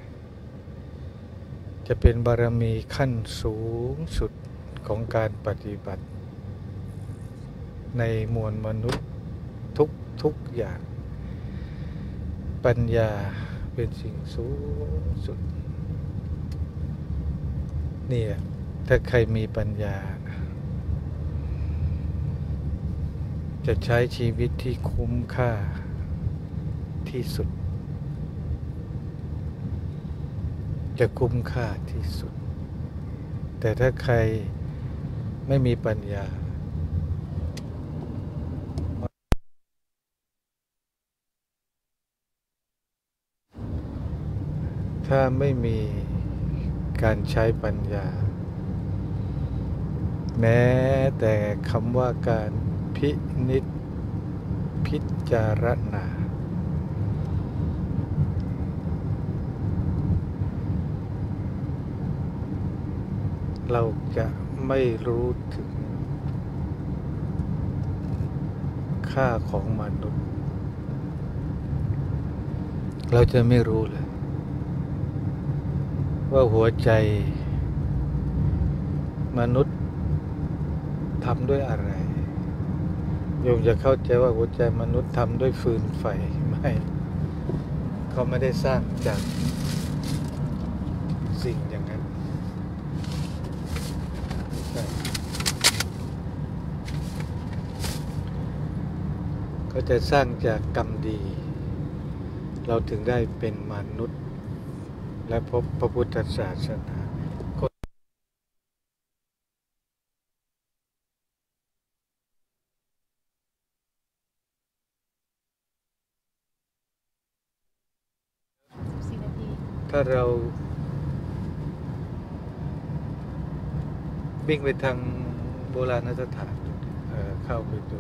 จะเป็นบารมีขั้นสูงสุดของการปฏิบัติ ในมวลมนุษย์ทุกทุกอย่าง ปัญญาเป็นสิ่งสูงสุดเนี่ยถ้าใครมีปัญญานะจะใช้ชีวิตที่คุ้มค่าที่สุด จะคุ้มค่าที่สุด แต่ถ้าใครไม่มีปัญญา ถ้าไม่มีการใช้ปัญญา แม้แต่คำว่าการพินิจพิจารณา เราจะไม่รู้ถึงค่าของมนุษย์ เราจะไม่รู้เลย ว่าหัวใจมนุษย์ทำด้วยอะไรโยมจะเข้าใจว่าหัวใจมนุษย์ทำด้วยฟืนไฟไม่เขาไม่ได้สร้างจากสิ่งอย่างนั้นเขาจะสร้างจากกรรมดี เราถึงได้เป็นมนุษย์และพบพระพุทธศาสนาถ้าเราวิ่งไปทางโบราณสถานเอ่อเข้าไปดู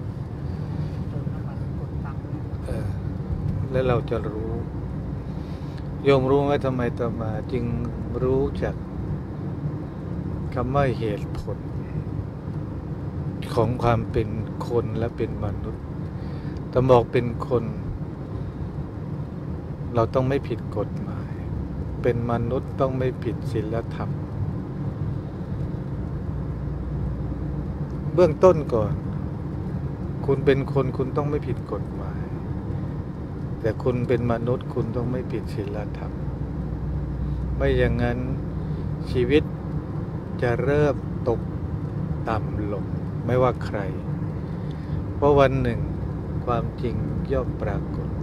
เอ่อแล้วเราจะรู้ โยมรู้ไหมทำไมอาตมาจึงรู้จักคำว่าเหตุผลของความเป็นคนและเป็นมนุษย์แต่บอกเป็นคน เราต้องไม่ผิดกฎหมาย เป็นมนุษย์ต้องไม่ผิดศีลธรรม เบื้องต้นก่อน คุณเป็นคนคุณต้องไม่ผิดกฎหมาย แต่คุณเป็นมนุษย์คุณต้องไม่ผิดศีลธรรม ไม่อย่างนั้นชีวิตจะเริ่มตกต่ำลงไม่ว่าใคร เพราะวันหนึ่งความจริงย่อมปรากฏ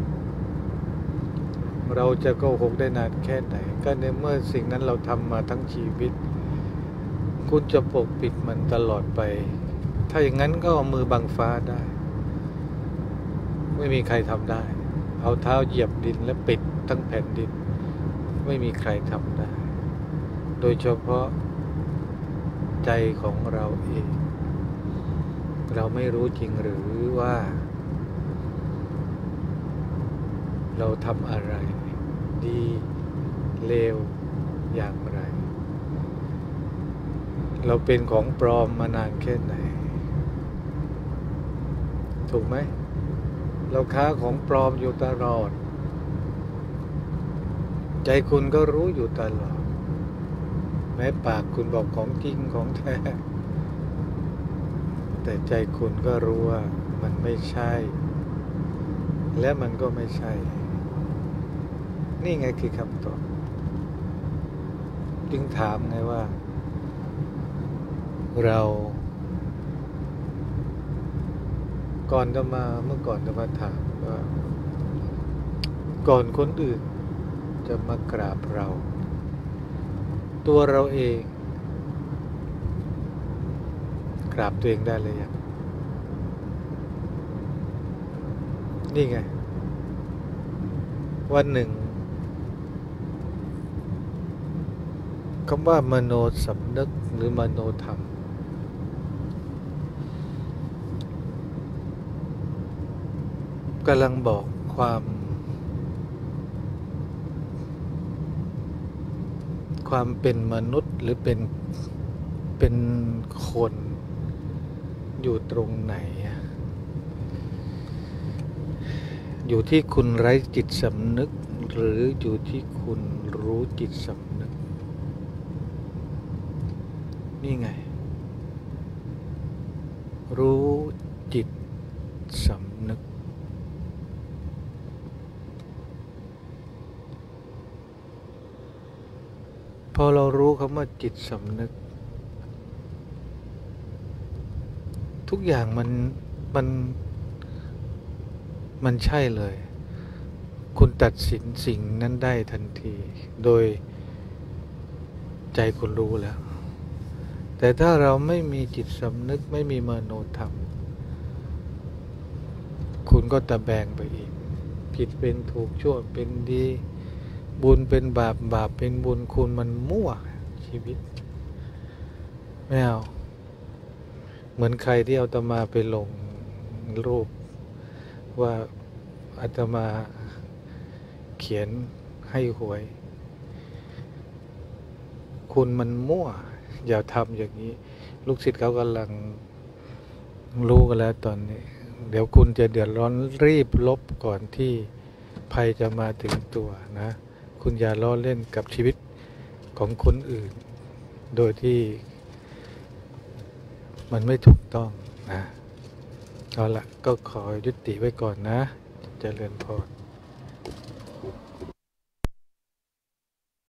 เราจะโกหกได้นานแค่ไหนก็ในเมื่อสิ่งนั้นเราทำมาทั้งชีวิต คุณจะปกปิดมันตลอดไป ถ้าอย่างนั้นก็เอามือบังฟ้าได้ ไม่มีใครทำได้ เอาเท้าเหยียบดินและปิดทั้งแผ่นดิน ไม่มีใครทำได้ โดยเฉพาะใจของเราเอง เราไม่รู้จริงหรือว่า เราทำอะไรดีเลวอย่างไร เราเป็นของปลอมมานานแค่ไหน ถูกไหม เราค้าของปลอมอยู่ตลอด ใจคุณก็รู้อยู่ตลอด แม้ปากคุณบอกของจริงของแท้ แต่ใจคุณก็รู้ว่ามันไม่ใช่ และมันก็ไม่ใช่ นี่ไงคือคำตอบจึงถามไงว่า เราก่อนจะมาเมื่อก่อนจะมาถามว่า ก่อนคนอื่นจะมากราบเรา ตัวเราเองกราบตัวเองได้เลยยังนี่ไงวันหนึ่งคำว่ามโนสำนึกหรือมโนธรรมกำลังบอกความความเป็นมนุษย์หรือเป็นเป็นคนอยู่ตรงไหน อยู่ที่คุณไร้จิตสำนึกหรืออยู่ที่คุณรู้จิตสำนึกนี่ไงรู้จิตสำนึกพอเรารู้คำว่าจิตสำนึกทุกอย่างมันมันมันใช่เลยคุณตัดสินสิ่งนั้นได้ทันทีโดยใจคุณรู้แล้วแต่ถ้าเราไม่มีจิตสำนึกไม่มีมโนธรรมคุณก็ตะแบงไปอีกผิดเป็นถูกชั่วเป็นดีบุญเป็นบาปบาปเป็นบุญคุณมันมั่วชีวิตไม่เอาเหมือนใครที่เอาอาตมาไปลงรูปว่าอาตมาเขียนให้หวยคุณมันมั่วอย่าทำอย่างนี้ลูกศิษย์เขากำลังรู้กันแล้วตอนนี้เดี๋ยวคุณจะเดือดร้อนรีบลบก่อนที่ภัยจะมาถึงตัวนะคุณอย่าล้อเล่นกับชีวิตของคนอื่นโดยที่มันไม่ถูกต้องนะเอาละก็ขอยุติไว้ก่อนนะเจริญพร